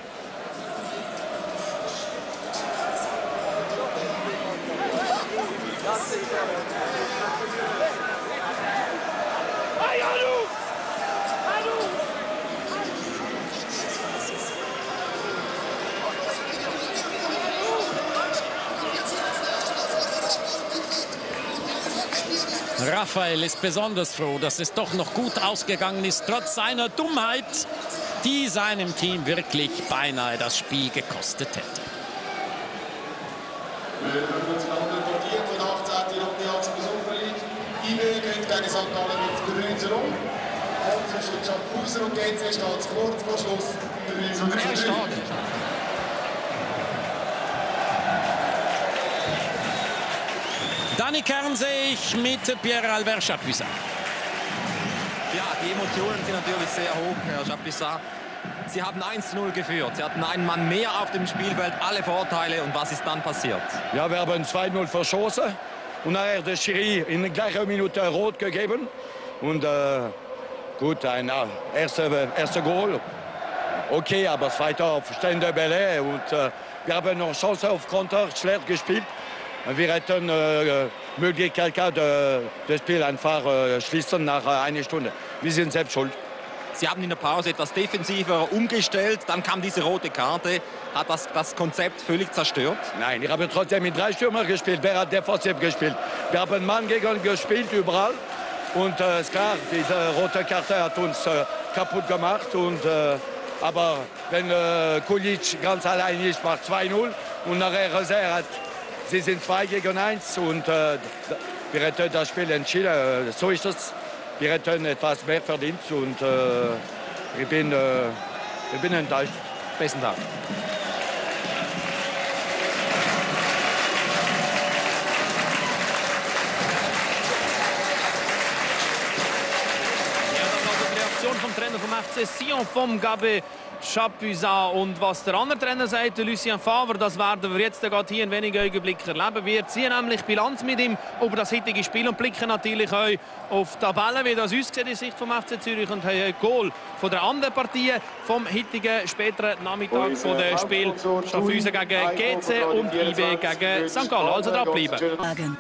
Raphael ist besonders froh, dass es doch noch gut ausgegangen ist, trotz seiner Dummheit, die seinem Team wirklich beinahe das Spiel gekostet hätte. Dani Kern sehe ich mit Pierre-Albert Chapuisat. Ja, die Emotionen sind natürlich sehr hoch, Herr Chapuisat. Sie haben 1:0 geführt. Sie hatten einen Mann mehr auf dem Spielfeld, alle Vorteile. Und was ist dann passiert? Ja, wir haben 2:0 verschossen. Und nachher hat der Schiri in der gleichen Minute rot gegeben. Und gut, ein erster Goal. Okay, aber zweiter auf Stände Bälle. Und wir haben noch Chance auf Konter, schlecht gespielt. Wir hätten Möglichkeit, das Spiel einfach schließen nach einer Stunde. Wir sind selbst schuld. Sie haben in der Pause etwas defensiver umgestellt, dann kam diese rote Karte. Hat das Konzept völlig zerstört? Nein, ich habe trotzdem mit 3 Stürmer gespielt. Wer hat defensiv gespielt? Wir haben Mann gegen gespielt überall. Und ist klar, diese rote Karte hat uns kaputt gemacht. Aber wenn Kulic ganz allein ist, macht 2-0 und nachher Reserve hat, sie sind 2 gegen 1 und wir hätten das Spiel entschieden. So ist es. Wir hätten etwas mehr verdient und ich bin enttäuscht. Besten Dank. Vom Trainer vom FC Sion, vom Gabe Chapuisat. Und was der andere Trainer sagt, Lucien Favre, das werden wir jetzt gerade hier in wenigen Augenblicken erleben. Wir ziehen nämlich Bilanz mit ihm über das heutige Spiel und blicken natürlich auch auf die Tabelle, wie das aussieht in Sicht vom FC Zürich, und haben ein Goal von der anderen Partie vom heutigen späteren Nachmittag von dem Spiel Schaffhausen gegen GC und IB gegen St. Gallen. Also dranbleiben.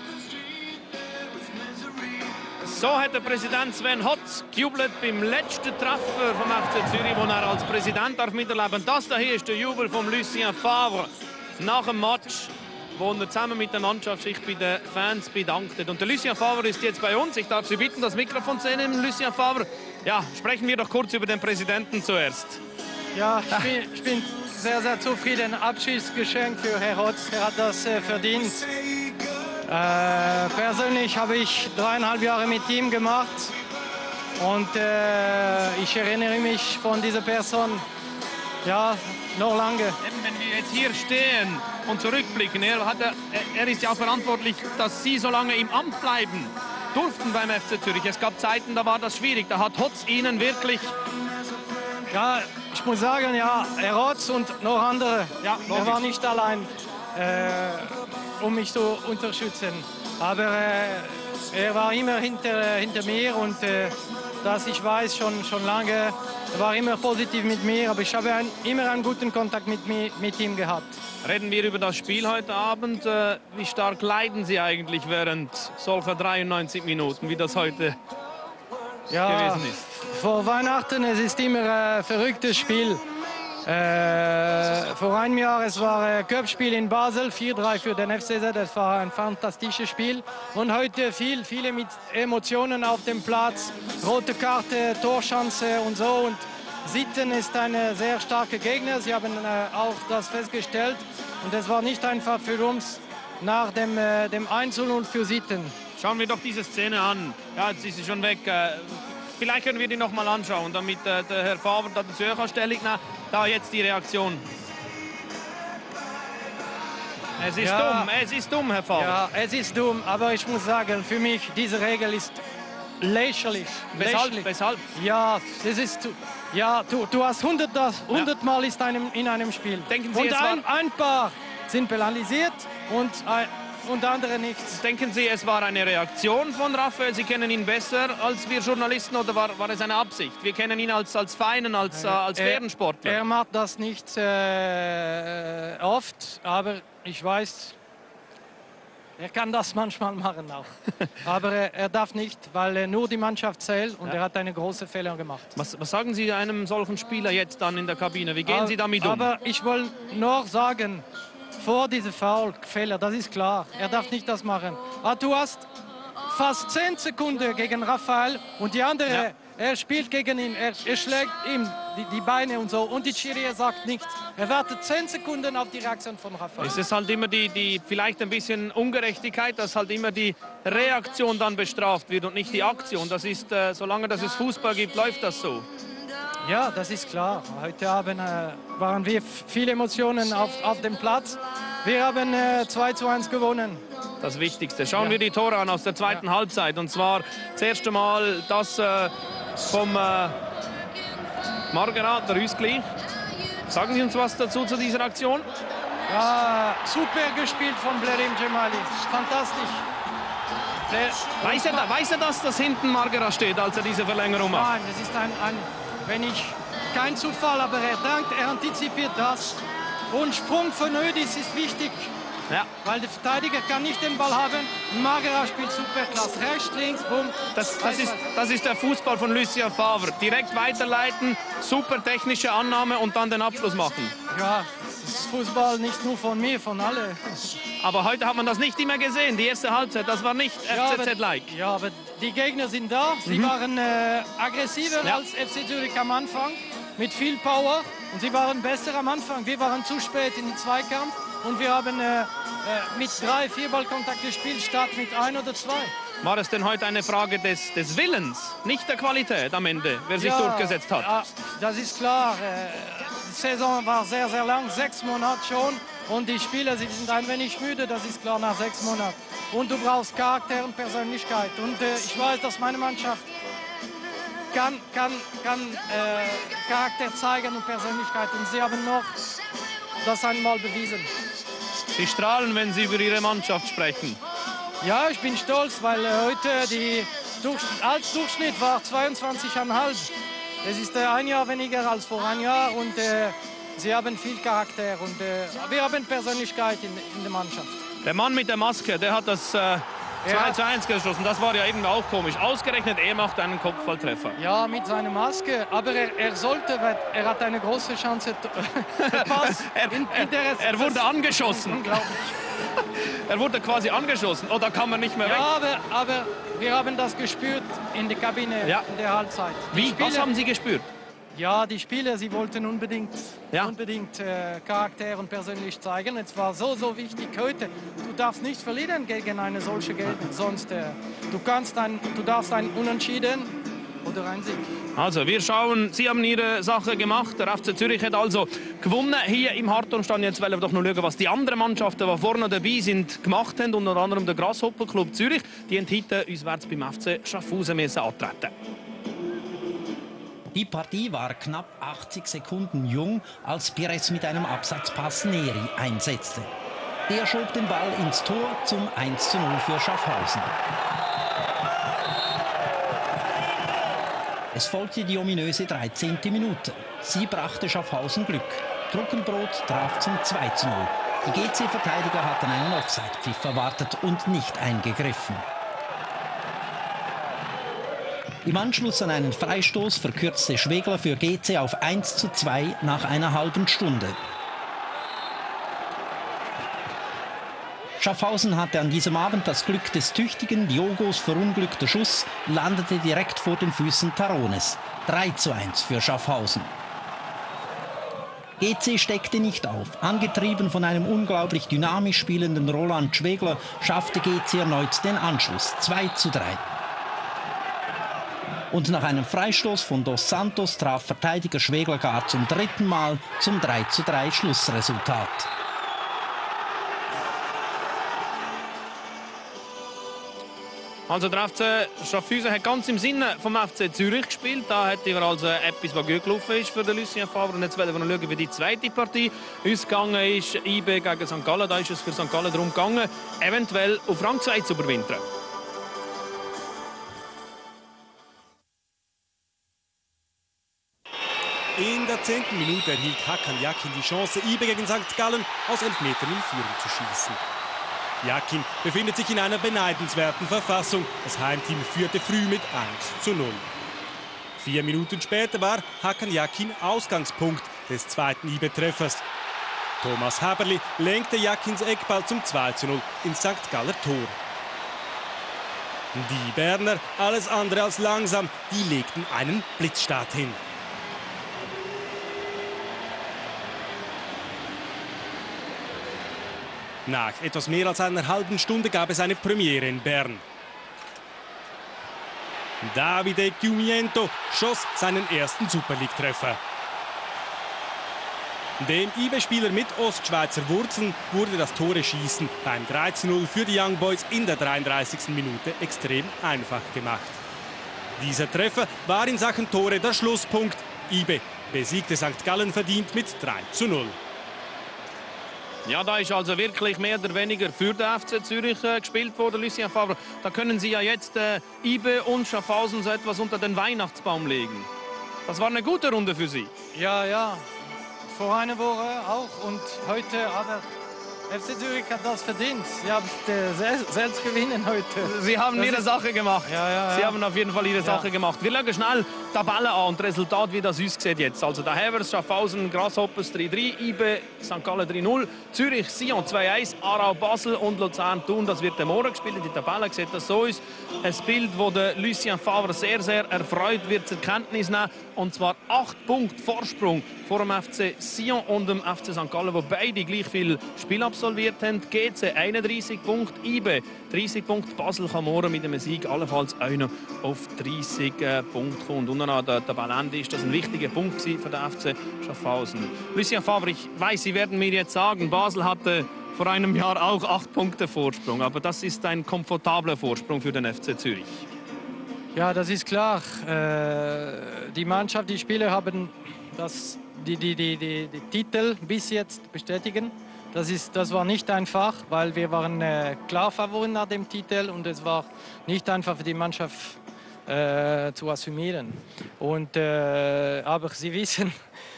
So hat der Präsident Sven Hotz gejubelt beim letzten Treffer vom FC Zürich, den er als Präsident miterleben darf. Das hier ist der Jubel von Lucien Favre nach dem Match, wo er zusammen mit der Mannschaft sich bei den Fans bedankt hat. Und der Lucien Favre ist jetzt bei uns. Ich darf Sie bitten, das Mikrofon zu nehmen. Lucien Favre, ja, sprechen wir doch kurz über den Präsidenten zuerst. Ja, ich bin sehr, sehr zufrieden. Abschiedsgeschenk für Herrn Hotz. Er hat das verdient. Persönlich habe ich 3,5 Jahre mit ihm gemacht und ich erinnere mich von dieser Person ja noch lange. Wenn wir jetzt hier stehen und zurückblicken, er ist ja auch verantwortlich, dass Sie so lange im Amt bleiben durften beim FC Zürich. Es gab Zeiten, da war das schwierig, da hat Hotz Ihnen wirklich... Ja, ich muss sagen, ja, Herr Hotz und noch andere, ja, er war nicht allein. Um mich zu unterstützen. Aber er war immer hinter mir und das ich weiß schon lange. Er war immer positiv mit mir, aber ich habe immer einen guten Kontakt mit ihm gehabt. Reden wir über das Spiel heute Abend. Wie stark leiden Sie eigentlich während solcher 93 Minuten, wie das heute gewesen ist? Vor Weihnachten, es ist immer ein verrücktes Spiel. Vor einem Jahr, es war ein Cup-Spiel in Basel, 4-3 für den FCZ, das war ein fantastisches Spiel. Und heute viele mit Emotionen auf dem Platz, rote Karte, Torchance und so. Und Sitten ist ein sehr starker Gegner, sie haben auch das festgestellt. Und es war nicht einfach für uns nach dem 1-0 für Sitten. Schauen wir doch diese Szene an. Ja, jetzt ist sie schon weg. Vielleicht können wir die noch mal anschauen, damit der Herr Favre dazu Stellung nehmen. Da jetzt die Reaktion. Es ist dumm, Herr Favre. Ja, es ist dumm, aber ich muss sagen, für mich, diese Regel ist lächerlich. Weshalb? Ja, das ist... Ja, du hast 100 Mal ist in einem Spiel. Denken Sie, und ein paar sind penalisiert und andere nicht. Denken Sie, es war eine Reaktion von Raphael? Sie kennen ihn besser als wir Journalisten, oder war es eine Absicht? Wir kennen ihn als Feinen, als Bärensportler. Er macht das nicht oft, aber ich weiß, er kann das manchmal machen auch. Aber er darf nicht, weil nur die Mannschaft zählt und er hat eine große Fehler gemacht. Was sagen Sie einem solchen Spieler jetzt dann in der Kabine? Wie gehen Sie damit um? Aber ich will noch sagen, vor diesem Foul-Fehler, das ist klar. Er darf nicht das machen. Aber du hast fast 10 Sekunden gegen Raphael und die andere, er spielt gegen ihn, er schlägt ihm die Beine und so. Und die Schiri sagt nichts. Er wartet 10 Sekunden auf die Reaktion von Raphael. Es ist halt immer die vielleicht ein bisschen Ungerechtigkeit, dass halt immer die Reaktion dann bestraft wird und nicht die Aktion. Das ist, solange dass es Fußball gibt, läuft das so. Ja, das ist klar. Heute Abend waren wir viele Emotionen auf dem Platz. Wir haben 2:1 gewonnen. Das Wichtigste. Schauen wir die Tore an aus der zweiten Halbzeit. Und zwar das erste Mal das vom Margaret, der Ausgleich. Sagen Sie uns was dazu zu dieser Aktion? Ja, super gespielt von Blerim Djemali. Fantastisch. Weiß er dass hinten Margaret steht, als er diese Verlängerung macht? Nein, das ist kein Zufall, aber er denkt, er antizipiert das. Und Sprung von Ödis ist wichtig. Ja. Weil der Verteidiger kann nicht den Ball haben. Magerer spielt super klasse. Rechts, links, bumm. Das ist der Fußball von Lucien Favre. Direkt weiterleiten, super technische Annahme und dann den Abschluss machen. Ja, das ist Fußball nicht nur von mir, von alle. Aber heute hat man das nicht immer gesehen. Die erste Halbzeit, das war nicht FCZ-like. Ja, aber die Gegner sind da. Sie waren aggressiver als FC Zürich am Anfang. Mit viel Power. Und sie waren besser am Anfang. Wir waren zu spät in den Zweikampf. Und wir haben mit 3-4 Ballkontakt gespielt, statt mit 1 oder 2. War es denn heute eine Frage des Willens, nicht der Qualität am Ende, wer sich durchgesetzt hat? Ja, das ist klar. Die Saison war sehr, sehr lang, 6 Monate schon. Und die Spieler, sie sind ein wenig müde, das ist klar nach 6 Monaten. Und du brauchst Charakter und Persönlichkeit. Und ich weiß, dass meine Mannschaft kann Charakter zeigen und Persönlichkeit. Und sie haben noch das einmal bewiesen. Sie strahlen, wenn Sie über Ihre Mannschaft sprechen. Ja, ich bin stolz, weil heute der Durchschnitt war 22,5. Es ist ein Jahr weniger als vor einem Jahr und sie haben viel Charakter und wir haben Persönlichkeit in der Mannschaft. Der Mann mit der Maske, der hat das 2:1 geschossen. Das war ja eben auch komisch. Ausgerechnet, er macht einen Kopfballtreffer. Ja, mit seiner Maske. Aber er sollte, weil er hat eine große Chance verpasst. Er wurde angeschossen. Unglaublich. Er wurde quasi angeschossen. Oh, da kann man nicht mehr weg. Ja, aber wir haben das gespürt in der Kabine in der Halbzeit. Was haben Sie gespürt? Ja, die Spieler, sie wollten unbedingt Charakter und persönlich zeigen. Es war so wichtig heute. Du darfst nicht verlieren gegen eine solche Gegner. Sonst du darfst ein Unentschieden oder ein Sieg. Also, wir schauen, Sie haben Ihre Sache gemacht. Der FC Zürich hat also gewonnen hier im Harttornstadion. Jetzt wollen wir doch noch schauen, was die anderen Mannschaften, die vorne dabei sind, gemacht haben. Unter anderem der Grasshopper Club Zürich. Die haben heute auswärts beim FC Schaffhausen antreten. Die Partie war knapp 80 Sekunden jung, als Pires mit einem Absatzpass Neri einsetzte. Der schob den Ball ins Tor zum 1:0 für Schaffhausen. Es folgte die ominöse 13. Minute. Sie brachte Schaffhausen Glück. Trockenbrot traf zum 2:0. Die GC-Verteidiger hatten einen Offside-Pfiff erwartet und nicht eingegriffen. Im Anschluss an einen Freistoß verkürzte Schwegler für GC auf 1:2 nach einer halben Stunde. Schaffhausen hatte an diesem Abend das Glück des tüchtigen Diogos. Verunglückter Schuss landete direkt vor den Füßen Tarones. 3:1 für Schaffhausen. GC steckte nicht auf. Angetrieben von einem unglaublich dynamisch spielenden Roland Schwegler schaffte GC erneut den Anschluss. 2:3. Und nach einem Freistoß von Dos Santos traf Verteidiger Schwegler gar zum 3. Mal zum 3:3 Schlussresultat. Also der FC Schaffhausen hat ganz im Sinne vom FC Zürich gespielt. Da hätte wir also etwas, was gut gelaufen ist für den Lucien Favre. Und jetzt werden wir noch schauen, wie die zweite Partie ausgegangen ist. IB gegen St. Gallen. Da ist es für St. Gallen darum gegangen, eventuell auf Rang 2 zu überwintern. In der 10. Minute erhielt Hakan Yakin die Chance, IB gegen St. Gallen aus Elfmetern in Führung zu schießen. Yakin befindet sich in einer beneidenswerten Verfassung. Das Heimteam führte früh mit 1:0. 4 Minuten später war Hakan Yakin Ausgangspunkt des zweiten IB-Treffers. Thomas Haberli lenkte Yakins Eckball zum 2:0 ins St. Galler Tor. Die Berner, alles andere als langsam, die legten einen Blitzstart hin. Nach etwas mehr als einer halben Stunde gab es eine Premiere in Bern. Davide Chiumiento schoss seinen ersten Super League-Treffer. Dem IB-Spieler mit Ostschweizer Wurzeln wurde das Tore-Schießen beim 3:0 für die Young Boys in der 33. Minute extrem einfach gemacht. Dieser Treffer war in Sachen Tore der Schlusspunkt. IB besiegte St. Gallen verdient mit 3:0. Ja, da ist also wirklich mehr oder weniger für den FC Zürich gespielt worden, Lucien Favre. Da können Sie ja jetzt IB und Schaffhausen so etwas unter den Weihnachtsbaum legen. Das war eine gute Runde für Sie. Ja, vor einer Woche auch und heute, aber FC Zürich hat das verdient. Sie haben selbst gewinnen heute. Sie haben ihre Sache gemacht. Ja. Sie haben auf jeden Fall ihre Sache gemacht. Wir schauen schnell die Tabelle an und das Resultat, wie das aussieht jetzt. Also der Havers, Schaffhausen, Grasshoppers 3-3, IB, St. Gallen 3-0, Zürich, Sion 2-1, Aarau, Basel und Luzern, Thun. Das wird morgen gespielt. Die Tabelle sieht das so aus. Ein Bild, das der Lucien Favre sehr, sehr erfreut wird zur Kenntnis nehmen. Und zwar 8 Punkte Vorsprung vor dem FC Sion und dem FC St. Gallen, wo beide gleich viel Spiel absolviert haben. GC 31 Punkte, IB 30 Punkte, Basel kann morgen mit einem Sieg allenfalls auch noch auf 30 Punkte kommen. Und an der Tabellenende ist das ein wichtiger Punkt für den FC Schaffhausen. Lucien Favre, ich weiss, Sie werden mir jetzt sagen, Basel hatte vor einem Jahr auch 8 Punkte Vorsprung, aber das ist ein komfortabler Vorsprung für den FC Zürich. Ja, das ist klar. Die Mannschaft, die Spieler haben die Titel bis jetzt bestätigen. Das war nicht einfach, weil wir waren klar Favoriten nach dem Titel und es war nicht einfach für die Mannschaft zu assumieren. Aber Sie wissen,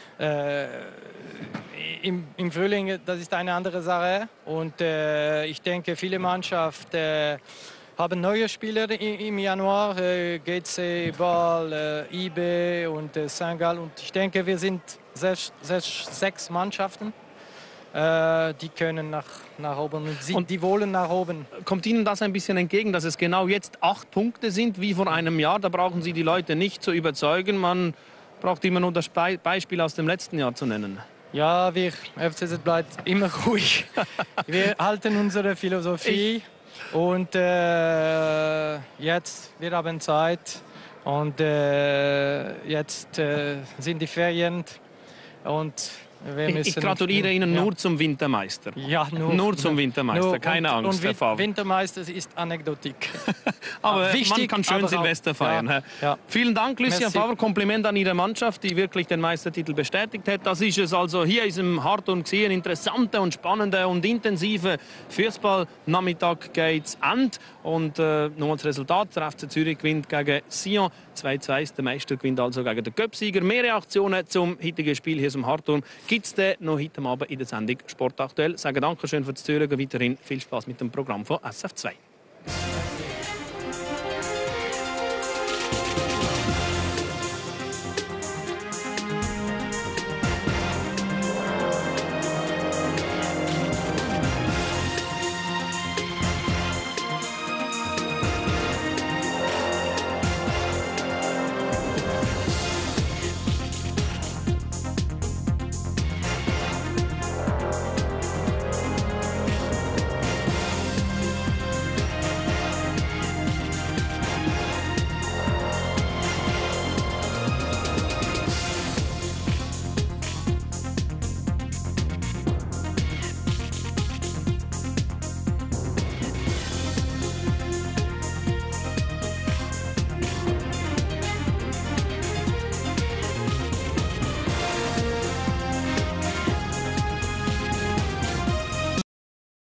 im Frühling, das ist eine andere Sache und ich denke, viele Mannschaften haben neue Spieler im Januar, GC, Ball, IB und St. Gallen. Und ich denke, wir sind 6 Mannschaften, die können nach oben und die wollen nach oben. Kommt Ihnen das ein bisschen entgegen, dass es genau jetzt 8 Punkte sind, wie vor einem Jahr? Da brauchen Sie die Leute nicht zu überzeugen. Man braucht immer nur das Beispiel aus dem letzten Jahr zu nennen. Ja, wir FCZ bleibt immer ruhig. Wir halten unsere Philosophie. Und jetzt, wir haben Zeit und jetzt sind die Ferien und wir müssen... Ich gratuliere Ihnen nur zum Wintermeister. Ja, nur zum Wintermeister, keine Angst, Herr Favre. Wintermeister ist Anekdotik. Aber wichtig, man kann schön Silvester feiern. Ja. Vielen Dank, Lucien Favre. Kompliment an Ihre Mannschaft, die wirklich den Meistertitel bestätigt hat. Das ist es also hier in diesem Hartturm gesehen. Interessanter und spannender und intensiver Fußballnachmittag geht's Ende. Und nochmal das Resultat. Der FC Zürich gewinnt gegen Sion 2-2. Der Meister gewinnt also gegen den Göpsieger. Mehr Reaktionen zum heutigen Spiel hier im Hartturm gibt es noch heute Abend in der Sendung Sport aktuell. Sage Dankeschön fürs Zuhören. Weiterhin viel Spaß mit dem Programm von SF2.